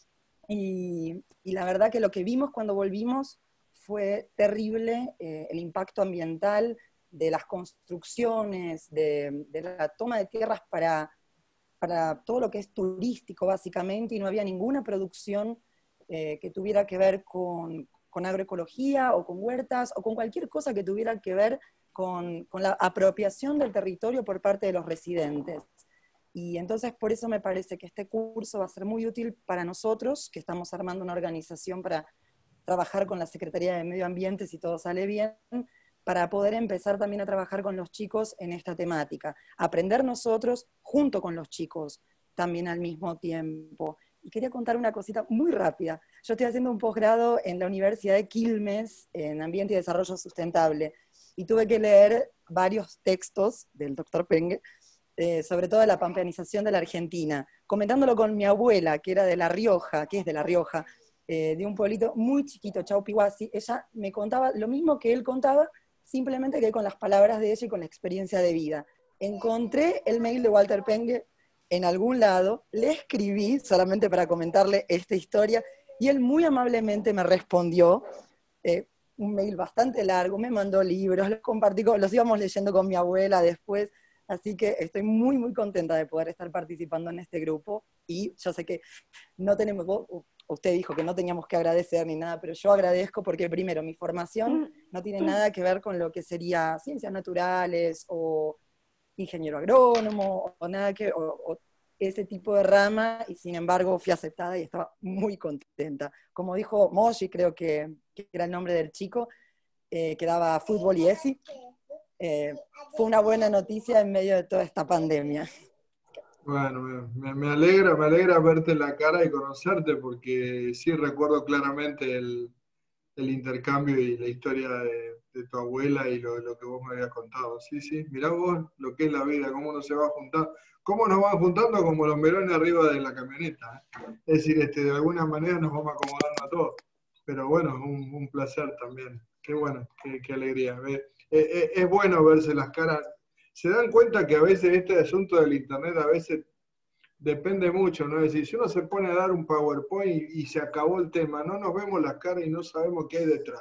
y la verdad que lo que vimos cuando volvimos fue terrible, el impacto ambiental de las construcciones, de la toma de tierras para todo lo que es turístico básicamente, y no había ninguna producción que tuviera que ver con agroecología o con huertas o con cualquier cosa que tuviera que ver con la apropiación del territorio por parte de los residentes. Y entonces por eso me parece que este curso va a ser muy útil para nosotros, que estamos armando una organización para trabajar con la Secretaría de Medio Ambiente, si todo sale bien, para poder empezar también a trabajar con los chicos en esta temática, aprender nosotros junto con los chicos también al mismo tiempo. Y quería contar una cosita muy rápida. Yo estoy haciendo un posgrado en la Universidad de Quilmes en Ambiente y Desarrollo Sustentable, y tuve que leer varios textos del doctor Pengue, sobre todo de la pampeanización de la Argentina, comentándolo con mi abuela, que era de La Rioja, que es de La Rioja, de un pueblito muy chiquito, Chaupihuasi. Ella me contaba lo mismo que él contaba, simplemente que con las palabras de ella y con la experiencia de vida. Encontré el mail de Walter Pengue en algún lado, le escribí solamente para comentarle esta historia, y él muy amablemente me respondió, un mail bastante largo, me mandó libros, los compartí, los íbamos leyendo con mi abuela después, así que estoy muy, muy contenta de poder estar participando en este grupo, y yo sé que no tenemos... Usted dijo que no teníamos que agradecer ni nada, pero yo agradezco porque primero mi formación no tiene nada que ver con lo que sería ciencias naturales o ingeniero agrónomo o nada que o ese tipo de rama, y sin embargo fui aceptada y estaba muy contenta. Como dijo Moshi, creo que era el nombre del chico, que daba fútbol y ESI, fue una buena noticia en medio de toda esta pandemia. Bueno, me alegra verte en la cara y conocerte, porque sí recuerdo claramente el intercambio y la historia de tu abuela y lo que vos me habías contado. Sí, sí, mirá vos lo que es la vida, cómo uno se va juntando, cómo nos van juntando como los melones arriba de la camioneta. Es decir, de alguna manera nos vamos acomodando a todos. pero bueno, un placer también. Qué bueno, qué alegría. Es bueno verse las caras. Se dan cuenta que a veces este asunto del internet a veces depende mucho, ¿no? Es decir, si uno se pone a dar un PowerPoint y se acabó el tema, no nos vemos las caras y no sabemos qué hay detrás.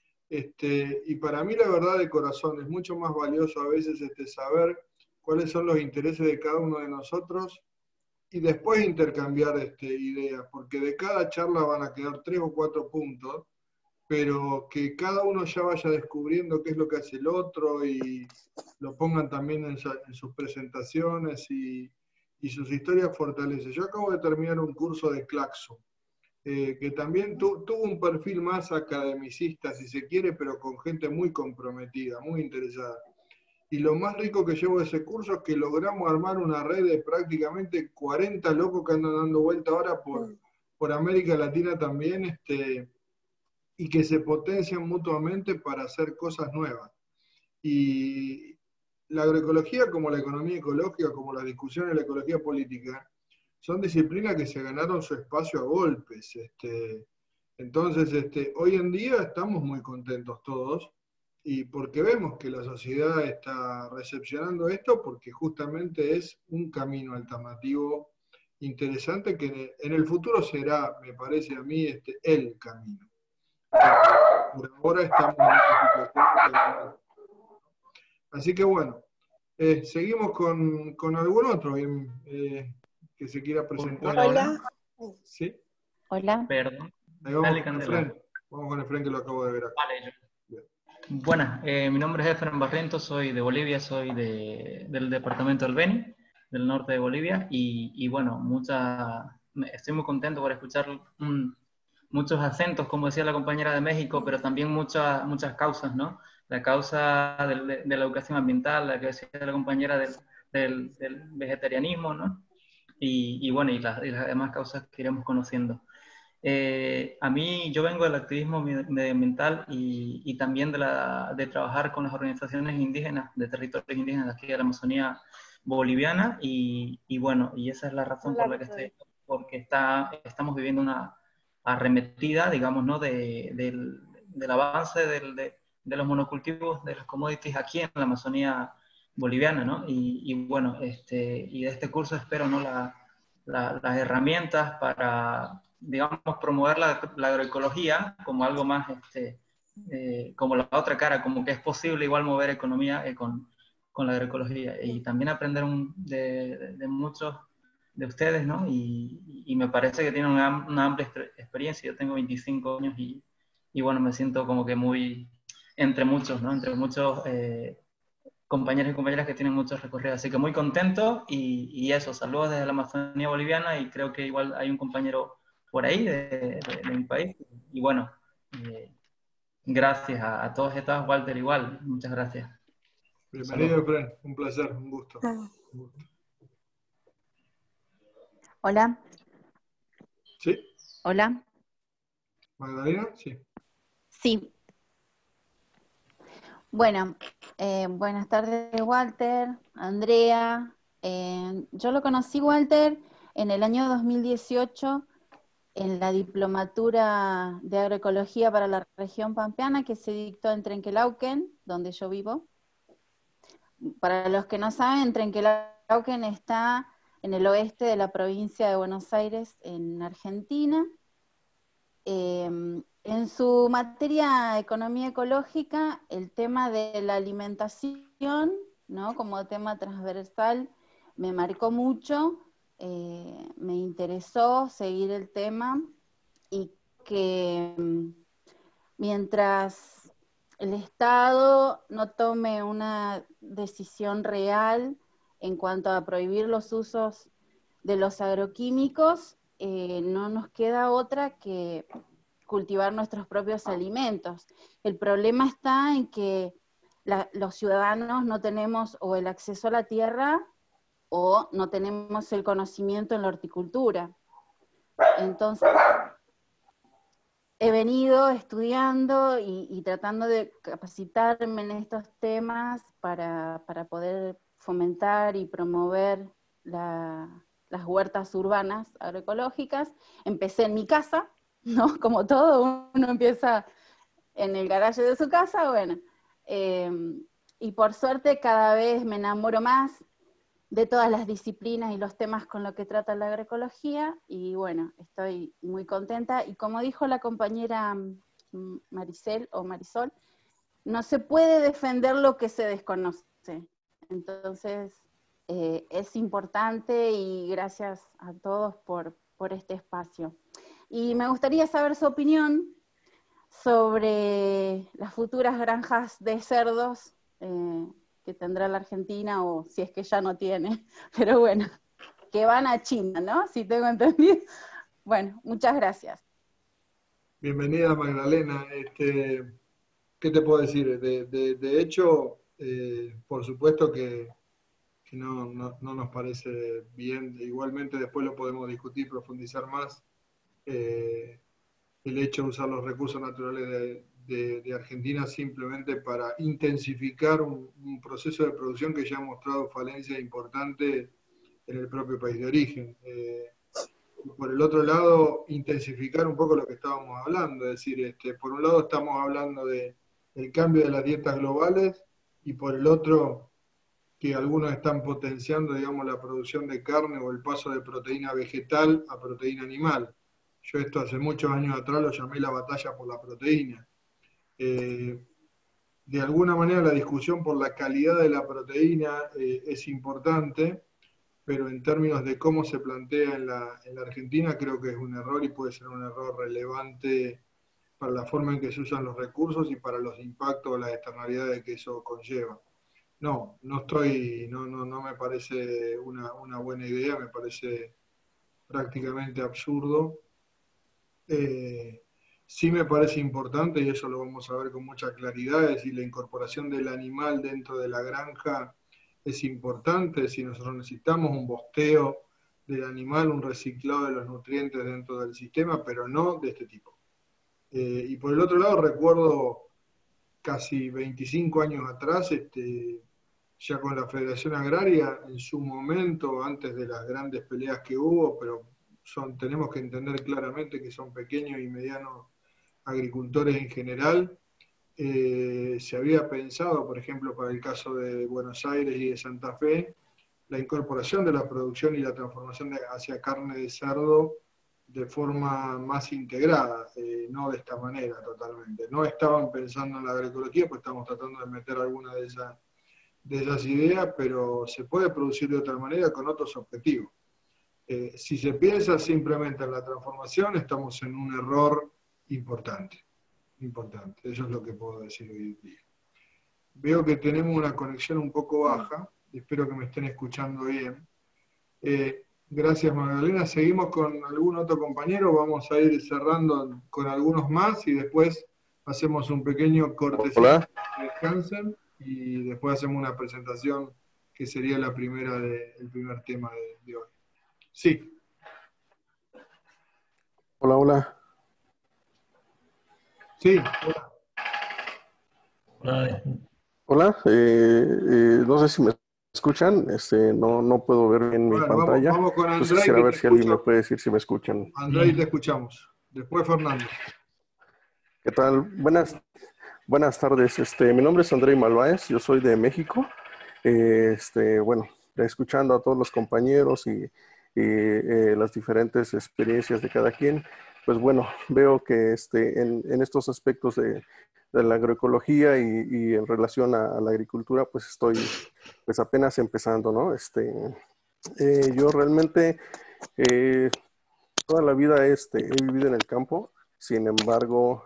Y para mí la verdad de corazón es mucho más valioso a veces saber cuáles son los intereses de cada uno de nosotros y después intercambiar ideas, porque de cada charla van a quedar 3 o 4 puntos, pero que cada uno ya vaya descubriendo qué es lo que hace el otro y lo pongan también en sus presentaciones y sus historias fortalecen. Yo acabo de terminar un curso de Claxo, que también tuvo un perfil más academicista, si se quiere, pero con gente muy comprometida, muy interesada. Y lo más rico que llevo de ese curso es que logramos armar una red de prácticamente 40 locos que andan dando vuelta ahora por América Latina también, y que se potencian mutuamente para hacer cosas nuevas. Y la agroecología, como la economía ecológica, como la discusión de la ecología política, son disciplinas que se ganaron su espacio a golpes. Entonces, hoy en día estamos muy contentos todos, y porque vemos que la sociedad está recepcionando esto, porque justamente es un camino alternativo interesante que en el futuro será, me parece a mí, el camino. Por ahora estamos en una situación. Así que bueno, seguimos con algún otro que se quiera presentar. Hola. ¿Sí? Hola. Perdón. Ahí vamos Dale, con Candela. Efren. Vamos con Efren, que lo acabo de ver acá. Vale, buenas, mi nombre es Efren Barrientos, soy de Bolivia, soy del departamento del Beni, del norte de Bolivia, y bueno, estoy muy contento por escuchar muchos acentos, como decía la compañera de México, pero también muchas causas, ¿no? La causa de la educación ambiental, la que decía la compañera del vegetarianismo, ¿no? Y bueno, y las demás causas que iremos conociendo. Yo vengo del activismo medioambiental y también de trabajar con las organizaciones indígenas, de territorios indígenas de aquí de la Amazonía boliviana, y bueno, y esa es la razón por la que estoy, porque estamos viviendo una arremetida, digamos, ¿no? del avance de los monocultivos, de los commodities aquí en la Amazonía boliviana, ¿no? Y bueno, y de este curso espero, ¿no? Las herramientas para, digamos, promover la agroecología como algo más, como la otra cara, como que es posible igual mover economía con la agroecología, y también aprender de muchos de ustedes, ¿no? Y me parece que tienen una amplia experiencia. Yo tengo 25 años y bueno, me siento como que muy entre muchos, ¿no? Entre muchos compañeros y compañeras que tienen muchos recorridos. Así que muy contento, y eso, saludos desde la Amazonía boliviana, y creo que igual hay un compañero por ahí de mi país. Y bueno, gracias a todos y a todas, Walter, igual, muchas gracias. Bienvenido, Efren, un placer, un gusto. Hola. ¿Sí? Hola. ¿Magdalena? Sí. Sí. Bueno, buenas tardes, Walter, Andrea. Yo lo conocí, Walter, en el año 2018 en la diplomatura de agroecología para la región pampeana que se dictó en Trenquelauquen, donde yo vivo. Para los que no saben, Trenquelauquen está en el oeste de la provincia de Buenos Aires, en Argentina. En su materia economía ecológica, el tema de la alimentación, ¿no? Como tema transversal, me marcó mucho, me interesó seguir el tema, y que mientras el Estado no tome una decisión real en cuanto a prohibir los usos de los agroquímicos, no nos queda otra que cultivar nuestros propios alimentos. El problema está en que los ciudadanos no tenemos o el acceso a la tierra o no tenemos el conocimiento en la horticultura. Entonces, he venido estudiando y tratando de capacitarme en estos temas para poder fomentar y promover las huertas urbanas agroecológicas. Empecé en mi casa, ¿no? Como todo, uno empieza en el garaje de su casa, bueno. Y por suerte cada vez me enamoro más de todas las disciplinas y los temas con los que trata la agroecología, y bueno, estoy muy contenta, y como dijo la compañera Maricel o Marisol, no se puede defender lo que se desconoce. Entonces, es importante, y gracias a todos por este espacio. Y me gustaría saber su opinión sobre las futuras granjas de cerdos que tendrá la Argentina, o si es que ya no tiene, pero bueno, que van a China, ¿no? Si tengo entendido. Bueno, muchas gracias. Bienvenida, Magdalena. ¿Qué te puedo decir? De hecho, por supuesto que no nos parece bien. Igualmente después lo podemos discutir, profundizar más. El hecho de usar los recursos naturales de Argentina simplemente para intensificar un proceso de producción que ya ha mostrado falencias importantes en el propio país de origen. Por el otro lado, intensificar un poco lo que estábamos hablando, es decir, por un lado estamos hablando del cambio de las dietas globales, y por el otro, que algunos están potenciando, digamos, la producción de carne o el paso de proteína vegetal a proteína animal. Yo esto hace muchos años atrás lo llamé la batalla por la proteína. De alguna manera la discusión por la calidad de la proteína es importante, pero en términos de cómo se plantea en la Argentina, creo que es un error, y puede ser un error relevante para la forma en que se usan los recursos y para los impactos o las externalidades que eso conlleva. No me parece una buena idea, me parece prácticamente absurdo. Sí me parece importante, y eso lo vamos a ver con mucha claridad, es decir, la incorporación del animal dentro de la granja es importante. Si nosotros necesitamos un bosteo del animal, un reciclado de los nutrientes dentro del sistema, pero no de este tipo. Y por el otro lado, recuerdo casi 25 años atrás, ya con la Federación Agraria, en su momento, antes de las grandes peleas que hubo, pero tenemos que entender claramente que son pequeños y medianos agricultores en general. Se había pensado, por ejemplo, para el caso de Buenos Aires y de Santa Fe, la incorporación de la producción y la transformación hacia carne de cerdo de forma más integrada, no de esta manera totalmente. No estaban pensando en la agroecología, pues estamos tratando de meter alguna de esas ideas, pero se puede producir de otra manera con otros objetivos. Si se piensa simplemente en la transformación, estamos en un error importante. Eso es lo que puedo decir hoy en día. Veo que tenemos una conexión un poco baja, espero que me estén escuchando bien. Gracias, Magdalena. Seguimos con algún otro compañero, vamos a ir cerrando con algunos más y después hacemos un pequeño cortecito que descansen y después hacemos una presentación que sería el primer tema de hoy. Sí. Hola. Sí, hola. No sé si me escuchan, no puedo ver bien mi pantalla. Vamos con Andrés. Entonces quisiera ver si alguien me puede decir si me escuchan. Andrés, te escuchamos. Después Fernando. ¿Qué tal? Buenas tardes. Mi nombre es Andrés Malváez, yo soy de México. Bueno, escuchando a todos los compañeros y las diferentes experiencias de cada quien, pues bueno, veo que en estos aspectos de la agroecología y en relación a la agricultura, pues estoy pues apenas empezando, ¿no? Yo realmente toda la vida he vivido en el campo, sin embargo,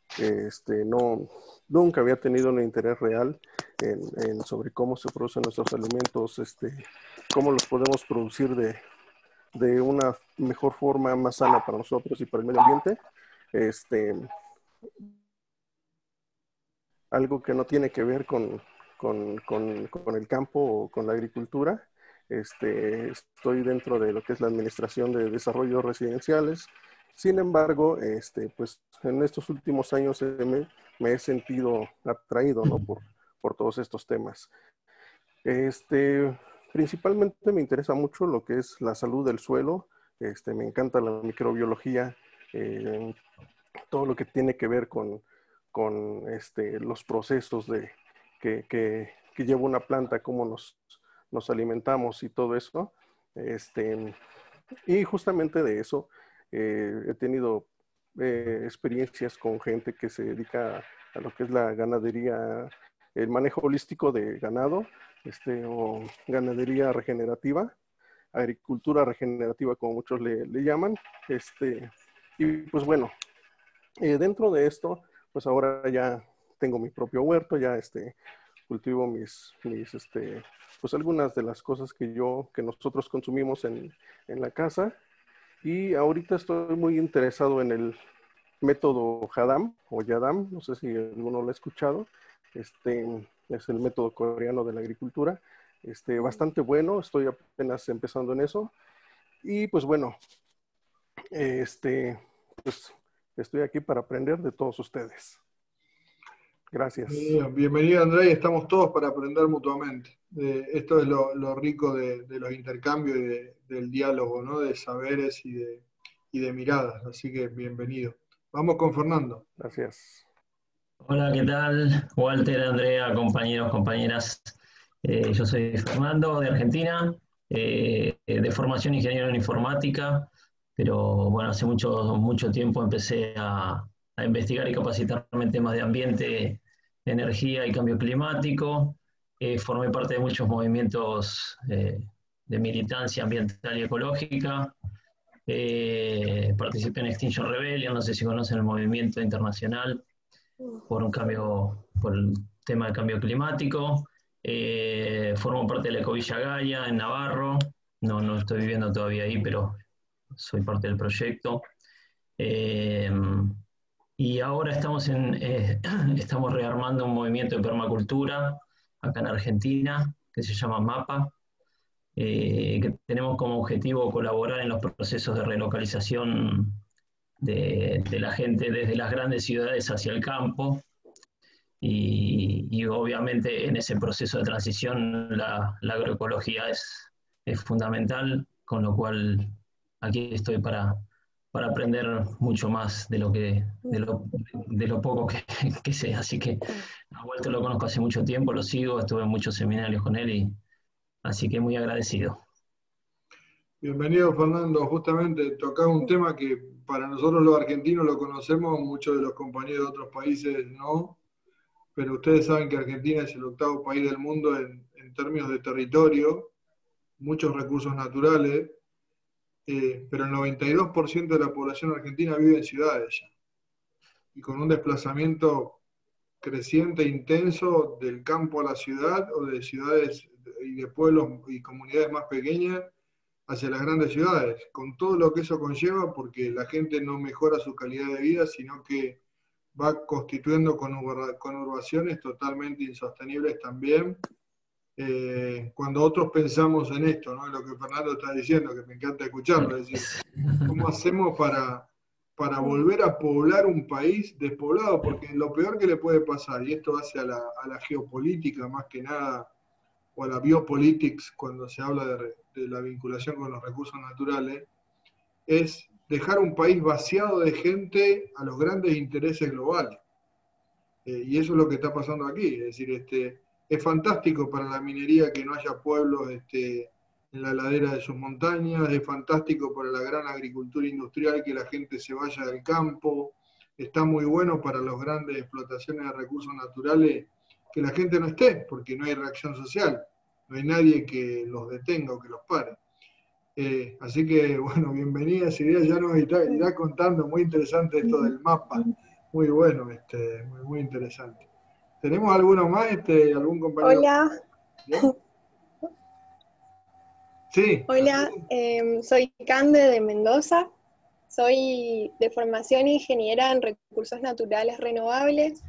nunca había tenido un interés real sobre cómo se producen nuestros alimentos, cómo los podemos producir de una mejor forma, más sana para nosotros y para el medio ambiente. Algo que no tiene que ver con el campo o con la agricultura. Estoy dentro de lo que es la administración de desarrollos residenciales. Sin embargo, pues en estos últimos años me he sentido atraído, ¿no? por todos estos temas. Principalmente me interesa mucho lo que es la salud del suelo. Me encanta la microbiología todo lo que tiene que ver con los procesos que lleva una planta, cómo nos alimentamos y todo eso. Y justamente de eso he tenido experiencias con gente que se dedica a lo que es la ganadería, el manejo holístico de ganado, o ganadería regenerativa, agricultura regenerativa, como muchos le llaman. Y pues bueno, dentro de esto, pues ahora ya tengo mi propio huerto, ya cultivo pues algunas de las cosas que nosotros consumimos en la casa. Y ahorita estoy muy interesado en el método Yadam o Yadam, no sé si alguno lo ha escuchado. Es el método coreano de la agricultura. Bastante bueno, estoy apenas empezando en eso. Y pues bueno, pues estoy aquí para aprender de todos ustedes. Gracias. Bienvenido, Andrés, estamos todos para aprender mutuamente. Esto es lo rico de los intercambios y del diálogo, ¿no? De saberes y de miradas, así que bienvenido. Vamos con Fernando. Gracias. Hola, ¿qué tal? Walter, Andrea, compañeros, compañeras. Yo soy Fernando, de Argentina, de formación ingeniero en informática, pero bueno, hace mucho tiempo empecé a investigar y capacitarme en temas de ambiente, energía y cambio climático. Formé parte de muchos movimientos de militancia ambiental y ecológica. Participé en Extinction Rebellion, no sé si conocen el movimiento internacional por el tema del cambio climático. Formo parte de la Ecovilla Gaia en Navarro. No estoy viviendo todavía ahí, pero soy parte del proyecto. Y ahora estamos rearmando un movimiento de permacultura acá en Argentina, que se llama MAPA, que tenemos como objetivo colaborar en los procesos de relocalización de la gente desde las grandes ciudades hacia el campo. Y obviamente en ese proceso de transición la agroecología es fundamental, con lo cual aquí estoy para aprender mucho más de lo poco que sé. Así que a Walter lo conozco hace mucho tiempo, lo sigo, estuve en muchos seminarios con él, así que muy agradecido. Bienvenido, Fernando. Justamente tocaba un tema que para nosotros los argentinos lo conocemos, muchos de los compañeros de otros países no, pero ustedes saben que Argentina es el 8º país del mundo en términos de territorio, muchos recursos naturales, pero el 92% de la población argentina vive en ciudades ya, y con un desplazamiento creciente e intenso del campo a la ciudad, o de ciudades y de pueblos y comunidades más pequeñas hacia las grandes ciudades, con todo lo que eso conlleva, porque la gente no mejora su calidad de vida, sino que va constituyendo conurbaciones totalmente insostenibles también. Cuando otros pensamos en esto, ¿no? En lo que Fernando está diciendo, que me encanta escucharlo, es decir, ¿cómo hacemos para volver a poblar un país despoblado? Porque lo peor que le puede pasar, y esto hace a la geopolítica más que nada, o a la biopolitics, cuando se habla de la vinculación con los recursos naturales, es dejar un país vaciado de gente a los grandes intereses globales. Y eso es lo que está pasando aquí. Es decir, es fantástico para la minería que no haya pueblos en la ladera de sus montañas, es fantástico para la gran agricultura industrial que la gente se vaya del campo, está muy bueno para las grandes explotaciones de recursos naturales que la gente no esté, porque no hay reacción social, no hay nadie que los detenga o que los pare. Así que, bueno, bienvenidas ideas, ya nos irá contando, muy interesante esto del mapa, muy bueno, muy interesante. ¿Tenemos alguno más, algún compañero? Hola. ¿Bien? Sí. Hola, soy Cande de Mendoza, soy de formación ingeniera en recursos naturales renovables.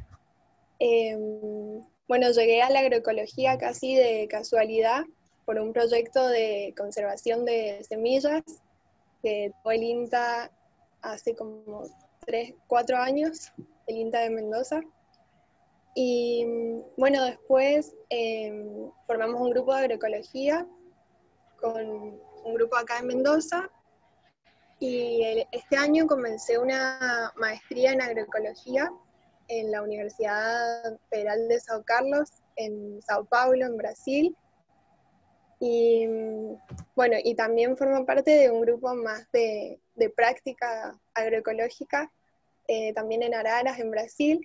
Bueno, llegué a la agroecología casi de casualidad por un proyecto de conservación de semillas que tuvo el INTA hace como 3-4 años, el INTA de Mendoza. Y bueno, después formamos un grupo de agroecología con un grupo acá en Mendoza Y este año comencé una maestría en agroecología en la Universidad Federal de São Carlos, en Sao Paulo, en Brasil. Y bueno, y también formo parte de un grupo más de práctica agroecológica, también en Araras, en Brasil.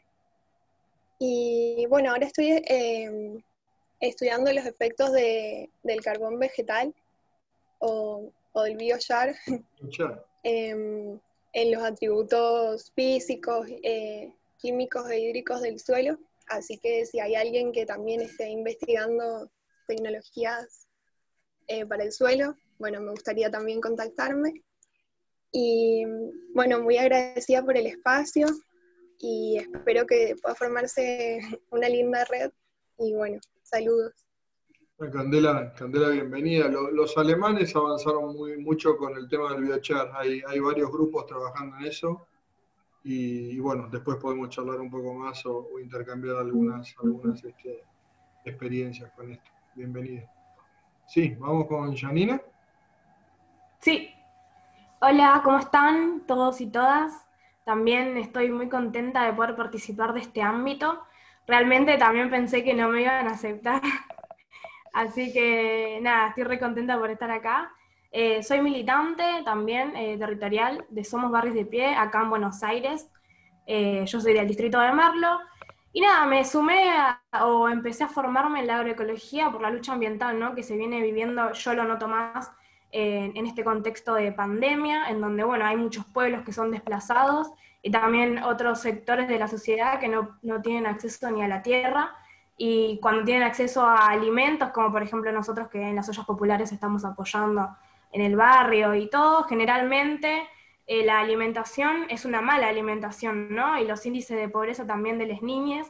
Y bueno, ahora estoy estudiando los efectos del carbón vegetal o del biochar en los atributos físicos, químicos e hídricos del suelo. Así que si hay alguien que también esté investigando tecnologías para el suelo, bueno, me gustaría también contactarme. Y bueno, muy agradecida por el espacio y espero que pueda formarse una linda red. Y bueno, saludos. Candela, bienvenida. Los alemanes avanzaron mucho con el tema del biochar. Hay varios grupos trabajando en eso. Y bueno, después podemos charlar un poco más o intercambiar algunas experiencias con esto. Bienvenida. Sí, vamos con Janina. Sí. Hola, ¿cómo están todos y todas? También estoy muy contenta de poder participar de este ámbito. Realmente también pensé que no me iban a aceptar. Así que nada, estoy re contenta por estar acá. Soy militante también territorial de Somos Barrios de Pie, acá en Buenos Aires. Yo soy del distrito de Merlo. Y nada, me sumé o empecé a formarme en la agroecología por la lucha ambiental, ¿no? Que se viene viviendo, yo lo noto más en este contexto de pandemia, en donde bueno, hay muchos pueblos que son desplazados y también otros sectores de la sociedad que no tienen acceso ni a la tierra. Y cuando tienen acceso a alimentos, como por ejemplo nosotros que en las ollas populares estamos apoyando en el barrio y todo, generalmente la alimentación es una mala alimentación, ¿no? Y los índices de pobreza también de las niñas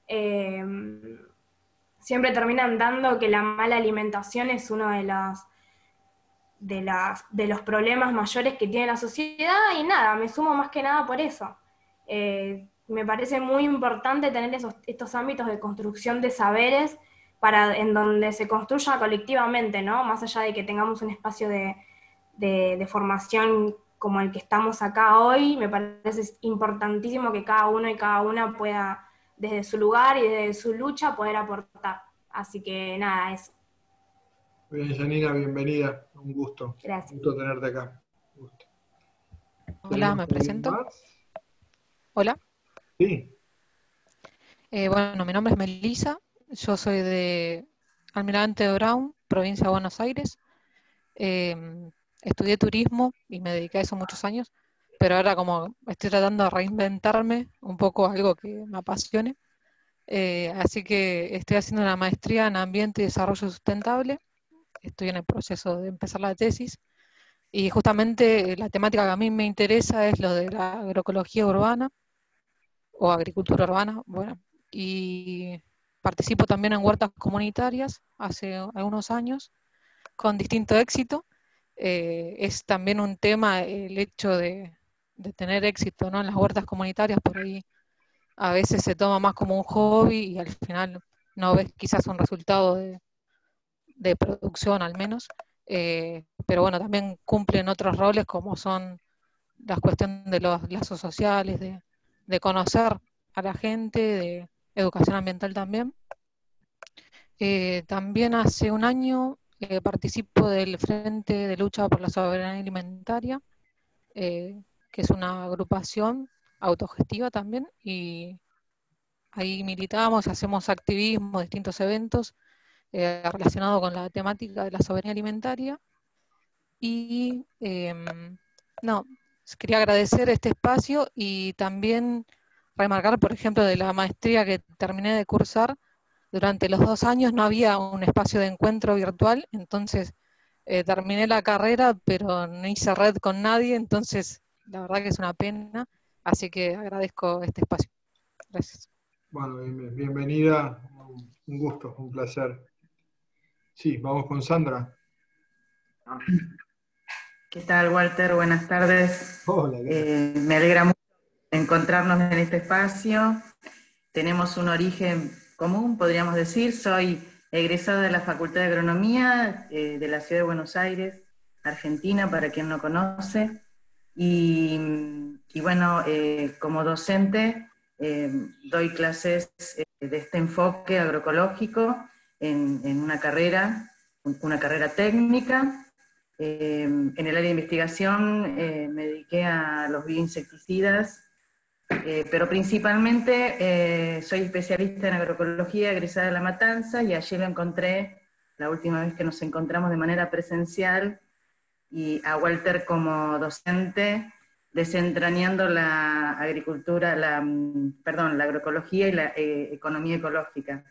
siempre terminan dando que la mala alimentación es uno de los problemas mayores que tiene la sociedad, y nada, me sumo más que nada por eso. Me parece muy importante tener estos ámbitos de construcción de saberes en donde se construya colectivamente, ¿no? Más allá de que tengamos un espacio de formación como el que estamos acá hoy, me parece importantísimo que cada uno y cada una pueda, desde su lugar y desde su lucha, poder aportar. Así que nada, eso. Bien, Janina, bienvenida. Un gusto. Gracias. Un gusto tenerte acá. Hola, me presento. Hola. Sí. Bueno, mi nombre es Melissa, yo soy de Almirante Brown, provincia de Buenos Aires. Estudié turismo y me dediqué a eso muchos años, pero ahora como estoy tratando de reinventarme un poco algo que me apasione. Así que estoy haciendo una maestría en Ambiente y Desarrollo Sustentable. Estoy en el proceso de empezar la tesis. Y justamente la temática que a mí me interesa es lo de la agroecología urbana o agricultura urbana, bueno, y participo también en huertas comunitarias hace algunos años, con distinto éxito. Es también un tema el hecho de tener éxito, ¿no? En las huertas comunitarias, por ahí a veces se toma más como un hobby y al final no ves quizás un resultado de producción al menos, pero bueno, también cumplen otros roles como son las cuestiones de los lazos sociales, de conocer a la gente, de educación ambiental también. También hace un año participo del Frente de Lucha por la Soberanía Alimentaria, que es una agrupación autogestiva también, y ahí militamos, hacemos activismo, distintos eventos relacionados con la temática de la soberanía alimentaria. Y quería agradecer este espacio y también remarcar, por ejemplo, de la maestría que terminé de cursar, durante los 2 años no había un espacio de encuentro virtual, entonces terminé la carrera, pero no hice red con nadie, entonces la verdad que es una pena, así que agradezco este espacio. Gracias. Bueno, bienvenida, un gusto, un placer. Sí, vamos con Sandra. ¿Qué tal, Walter? Buenas tardes. Hola. Me alegra mucho encontrarnos en este espacio. Tenemos un origen común, podríamos decir. Soy egresada de la Facultad de Agronomía de la Ciudad de Buenos Aires, Argentina, para quien no conoce. Y bueno, como docente doy clases de este enfoque agroecológico en una carrera técnica. En el área de investigación me dediqué a los bioinsecticidas, pero principalmente soy especialista en agroecología egresada de La Matanza, y allí lo encontré la última vez que nos encontramos de manera presencial, y a Walter como docente, desentrañando la agricultura, la agroecología y la economía ecológica.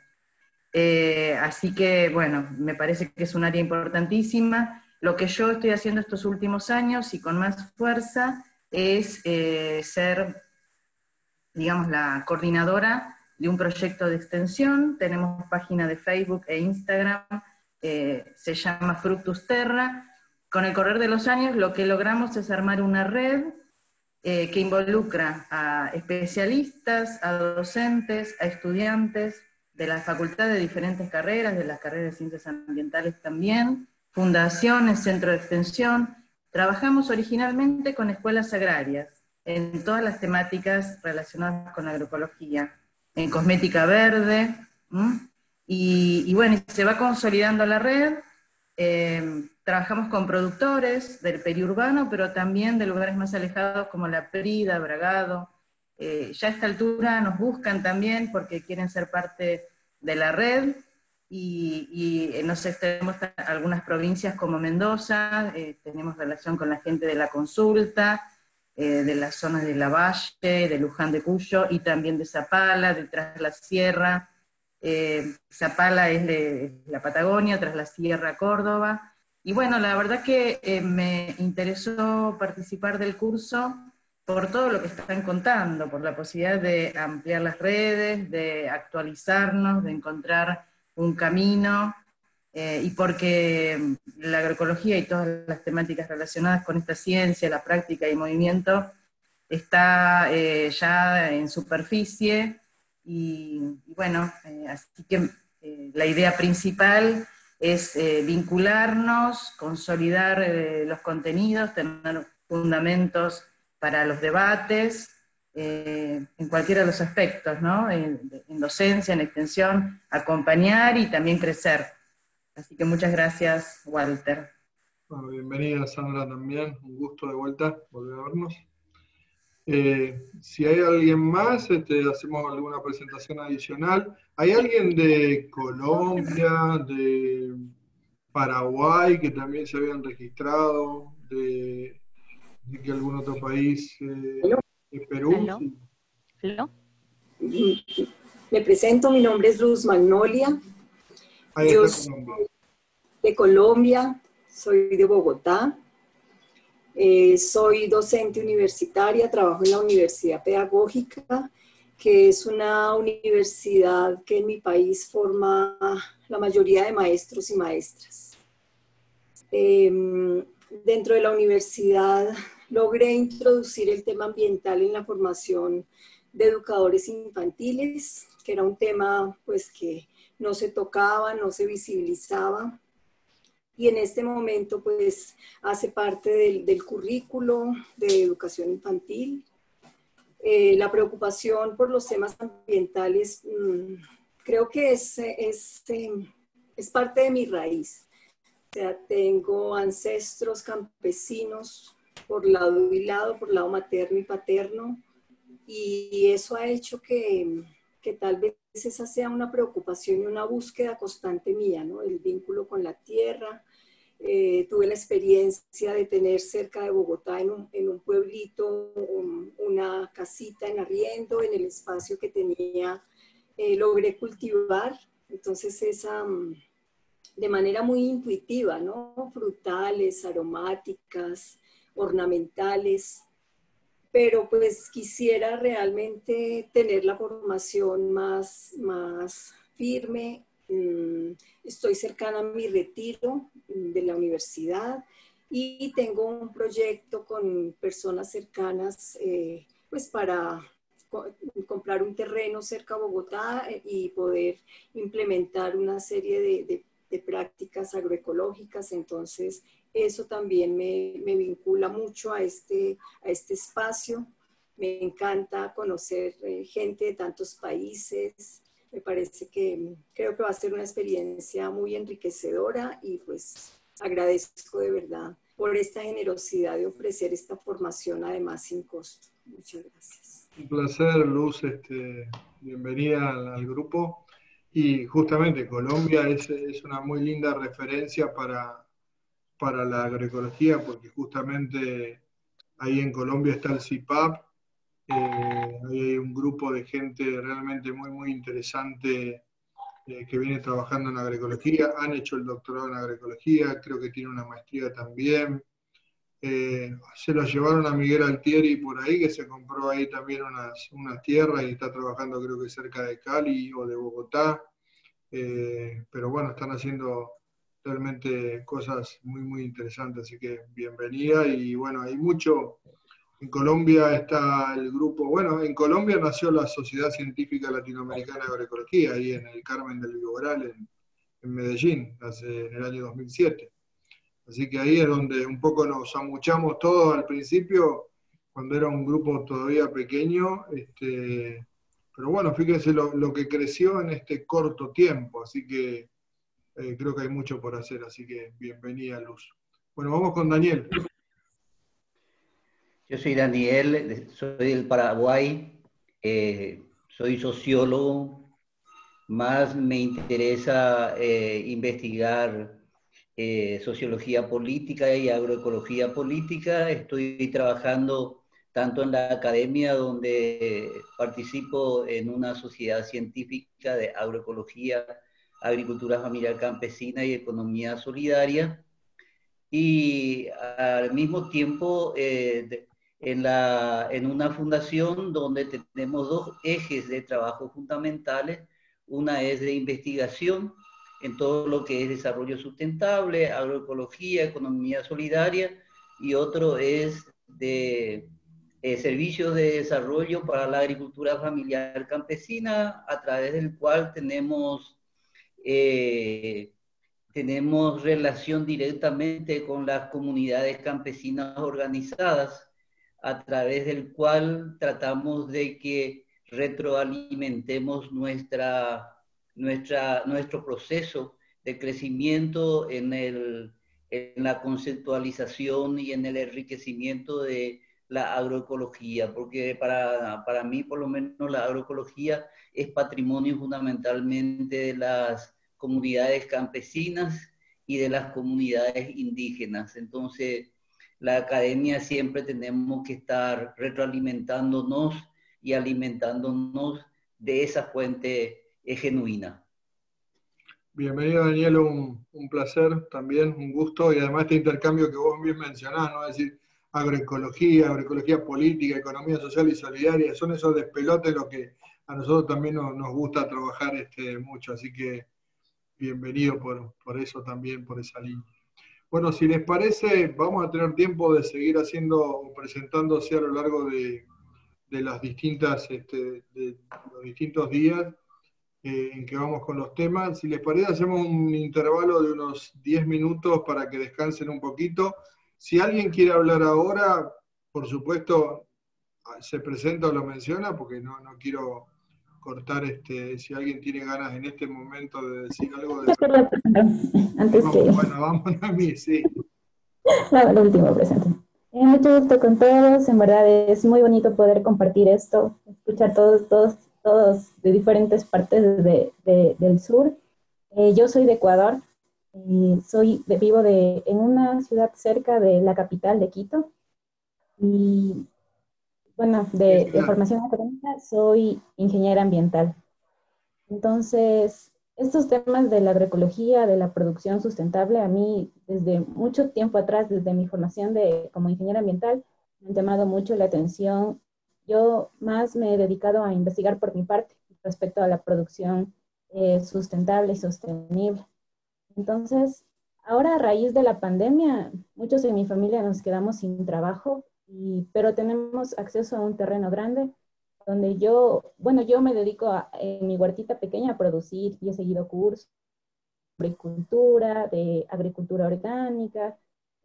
Así que, bueno, me parece que es un área importantísima. Lo que yo estoy haciendo estos últimos años, y con más fuerza, es ser, digamos, la coordinadora de un proyecto de extensión. Tenemos página de Facebook e Instagram, se llama Fructus Terra. Con el correr de los años lo que logramos es armar una red que involucra a especialistas, a docentes, a estudiantes de la facultad de diferentes carreras, de las carreras de ciencias ambientales también, fundaciones, centros de extensión. Trabajamos originalmente con escuelas agrarias, en todas las temáticas relacionadas con la agroecología, en cosmética verde, y bueno, se va consolidando la red. Trabajamos con productores del periurbano, pero también de lugares más alejados como La Prida, Bragado. Ya a esta altura nos buscan también porque quieren ser parte de la red, y no sé, tenemos algunas provincias como Mendoza, tenemos relación con la gente de la Consulta, de las zonas de Lavalle, de Luján de Cuyo, y también de Zapala, de Tras la Sierra. Zapala es de la Patagonia, Tras la Sierra, Córdoba. Y bueno, la verdad que me interesó participar del curso por todo lo que están contando, por la posibilidad de ampliar las redes, de actualizarnos, de encontrar un camino, y porque la agroecología y todas las temáticas relacionadas con esta ciencia, la práctica y movimiento, está ya en superficie, y bueno, así que la idea principal es vincularnos, consolidar los contenidos, tener fundamentos para los debates, en cualquiera de los aspectos, ¿no? En docencia, en extensión, acompañar y también crecer. Así que muchas gracias, Walter. Bueno, bienvenida, Sandra, también. Un gusto de vuelta volver a vernos. Si hay alguien más, hacemos alguna presentación adicional. ¿Hay alguien de Colombia, de Paraguay, que también se habían registrado, de que algún otro país, de Perú? ¿Aló? ¿Aló? Me presento, mi nombre es Luz Magnolia. Yo soy de Colombia, soy de Bogotá. Soy docente universitaria, trabajo en la Universidad Pedagógica, que es una universidad que en mi país forma la mayoría de maestros y maestras. Dentro de la universidad logré introducir el tema ambiental en la formación de educadores infantiles, que era un tema pues que no se tocaba, no se visibilizaba. Y en este momento pues hace parte del currículo de educación infantil. La preocupación por los temas ambientales creo que es parte de mi raíz. O sea, tengo ancestros campesinos por lado y lado, por lado materno y paterno, y eso ha hecho que tal vez esa sea una preocupación y una búsqueda constante mía, ¿no? El vínculo con la tierra. Tuve la experiencia de tener cerca de Bogotá, en un pueblito, una casita en arriendo. En el espacio que tenía logré cultivar, entonces de manera muy intuitiva, ¿no? Frutales, aromáticas, ornamentales, pero pues quisiera realmente tener la formación más firme. Estoy cercana a mi retiro de la universidad y tengo un proyecto con personas cercanas pues para comprar un terreno cerca de Bogotá y poder implementar una serie de prácticas agroecológicas. Entonces eso también me vincula mucho a este espacio. Me encanta conocer gente de tantos países. Me parece que creo que va a ser una experiencia muy enriquecedora y pues agradezco de verdad por esta generosidad de ofrecer esta formación además sin costo. Muchas gracias. Un placer, Luz, bienvenida al grupo. Y justamente Colombia es una muy linda referencia para la agroecología, porque justamente ahí en Colombia está el CIPAP, ahí hay un grupo de gente realmente muy, muy interesante que viene trabajando en agroecología, han hecho el doctorado en agroecología, creo que tiene una maestría también. Se lo llevaron a Miguel Altieri por ahí, que se compró ahí también unas tierras y está trabajando creo que cerca de Cali o de Bogotá. Pero bueno, están haciendo realmente cosas muy, muy interesantes, así que bienvenida. Y bueno, hay mucho. En Colombia está el grupo, bueno, en Colombia nació la Sociedad Científica Latinoamericana de Agroecología, ahí en el Carmen del Viboral, en Medellín, en el año 2007. Así que ahí es donde un poco nos amuchamos todos al principio, cuando era un grupo todavía pequeño, pero bueno, fíjense lo que creció en este corto tiempo, así que creo que hay mucho por hacer, así que bienvenida, Luz. Bueno, vamos con Daniel. Yo soy Daniel, soy del Paraguay, soy sociólogo, más me interesa investigar sociología política y agroecología política. Estoy trabajando tanto en la academia, donde participo en una sociedad científica de agroecología, agricultura familiar campesina y economía solidaria, y al mismo tiempo en una fundación donde tenemos dos ejes de trabajo fundamentales. Una es de investigación en todo lo que es desarrollo sustentable, agroecología, economía solidaria, y otro es de servicios de desarrollo para la agricultura familiar campesina, a través del cual tenemos relación directamente con las comunidades campesinas organizadas, a través del cual tratamos de que retroalimentemos nuestro proceso de crecimiento en la conceptualización y en el enriquecimiento de la agroecología, porque para mí, por lo menos, la agroecología es patrimonio fundamentalmente de las comunidades campesinas y de las comunidades indígenas. Entonces, la academia siempre tenemos que estar retroalimentándonos y alimentándonos de esa fuente genuina. Bienvenido, Daniel, un placer también, un gusto, y además este intercambio que vos bien mencionás, ¿no? Es decir, agroecología política, economía social y solidaria, son esos despelotes los que a nosotros también nos gusta trabajar mucho, así que bienvenido por eso también, por esa línea. Bueno, si les parece, vamos a tener tiempo de seguir presentándose a lo largo de las distintas, de los distintos días en que vamos con los temas. Si les parece, hacemos un intervalo de unos 10 minutos para que descansen un poquito. Si alguien quiere hablar ahora, por supuesto, se presenta o lo menciona, porque no quiero cortar, si alguien tiene ganas en este momento de decir algo. Antes que... Bueno, vamos a mí, sí. No, lo último presente. Mucho gusto con todos, en verdad es muy bonito poder compartir esto, escuchar todos de diferentes partes del sur. Yo soy de Ecuador, vivo en una ciudad cerca de la capital de Quito, y bueno, de formación académica soy ingeniera ambiental. Entonces, estos temas de la agroecología, de la producción sustentable, a mí desde mucho tiempo atrás, desde mi formación como ingeniera ambiental, me han llamado mucho la atención. Yo más me he dedicado a investigar por mi parte respecto a la producción sustentable y sostenible. Entonces, ahora a raíz de la pandemia, muchos de mi familia nos quedamos sin trabajo, pero tenemos acceso a un terreno grande donde yo me dedico en mi huertita pequeña a producir, y he seguido cursos de agricultura orgánica.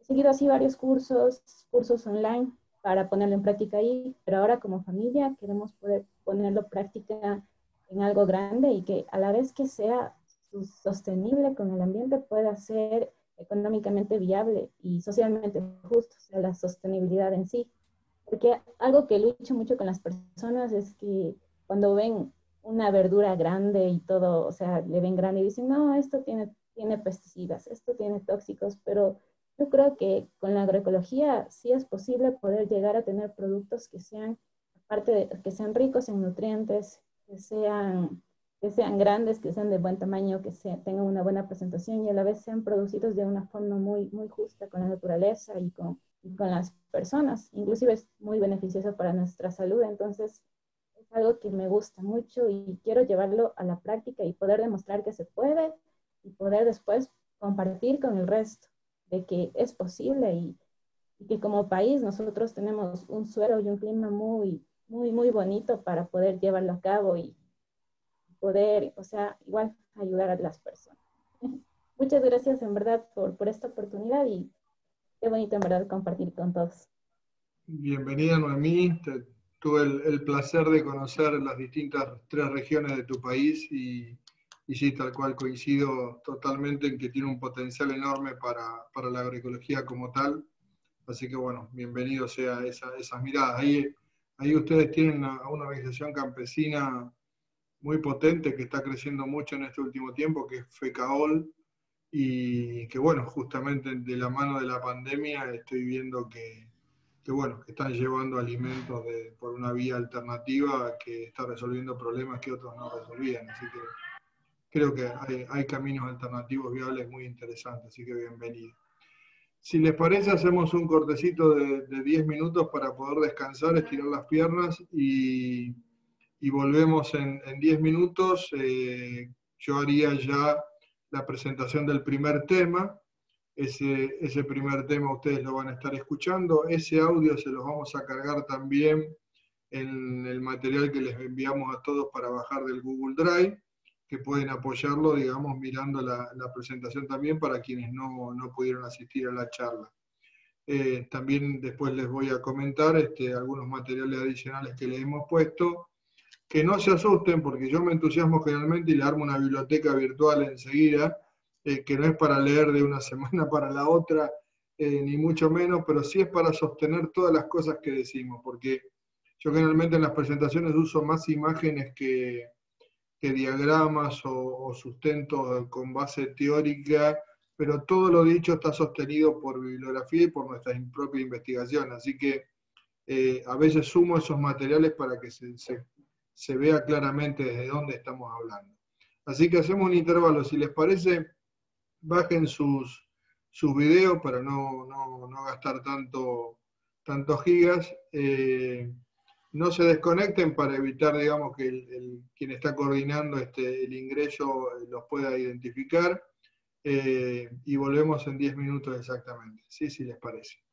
seguido así varios cursos online para ponerlo en práctica ahí, pero ahora como familia queremos poder ponerlo en práctica en algo grande y que a la vez que sea sostenible con el ambiente pueda ser económicamente viable y socialmente justo, o sea, la sostenibilidad en sí. Porque algo que lucho mucho con las personas es que cuando ven una verdura grande y todo, o sea, le ven grande y dicen, no, esto tiene pesticidas, esto tiene tóxicos, pero yo creo que con la agroecología sí es posible poder llegar a tener productos que sean, aparte de que sean ricos en nutrientes, que sean grandes, que sean de buen tamaño, que tengan una buena presentación y a la vez sean producidos de una forma muy, muy justa con la naturaleza y con las personas. Inclusive es muy beneficioso para nuestra salud, entonces es algo que me gusta mucho y quiero llevarlo a la práctica y poder demostrar que se puede y poder después compartir con el resto de que es posible y que como país nosotros tenemos un suelo y un clima muy, muy, muy bonito para poder llevarlo a cabo y poder, o sea, igual ayudar a las personas. Muchas gracias en verdad por esta oportunidad y qué bonito en verdad compartir con todos. Bienvenida Noemí, tuve el placer de conocer las distintas 3 regiones de tu país y sí, tal cual coincido totalmente en que tiene un potencial enorme para la agroecología como tal. Así que bueno, bienvenido sea esas miradas. Ahí ustedes tienen una organización campesina muy potente que está creciendo mucho en este último tiempo, que es FECAOL, y que bueno, justamente de la mano de la pandemia estoy viendo que bueno, que están llevando alimentos por una vía alternativa que está resolviendo problemas que otros no resolvían. Así que creo que hay caminos alternativos viables muy interesantes, así que bienvenido. Si les parece, hacemos un cortecito de 10 minutos para poder descansar, estirar las piernas y volvemos en 10 minutos. Yo haría ya la presentación del primer tema. Ese primer tema ustedes lo van a estar escuchando. Ese audio se los vamos a cargar también en el material que les enviamos a todos para bajar del Google Drive, que pueden apoyarlo, digamos, mirando la presentación también para quienes no pudieron asistir a la charla. También después les voy a comentar algunos materiales adicionales que les hemos puesto. Que no se asusten, porque yo me entusiasmo generalmente y le armo una biblioteca virtual enseguida, que no es para leer de una semana para la otra, ni mucho menos, pero sí es para sostener todas las cosas que decimos, porque yo generalmente en las presentaciones uso más imágenes que diagramas o sustentos con base teórica, pero todo lo dicho está sostenido por bibliografía y por nuestra propia investigación, así que a veces sumo esos materiales para que se vea claramente desde dónde estamos hablando. Así que hacemos un intervalo. Si les parece, bajen sus videos para no gastar tantos gigas. No se desconecten para evitar, digamos, que quien está coordinando el ingreso los pueda identificar. Y volvemos en 10 minutos exactamente. Sí, si les parece.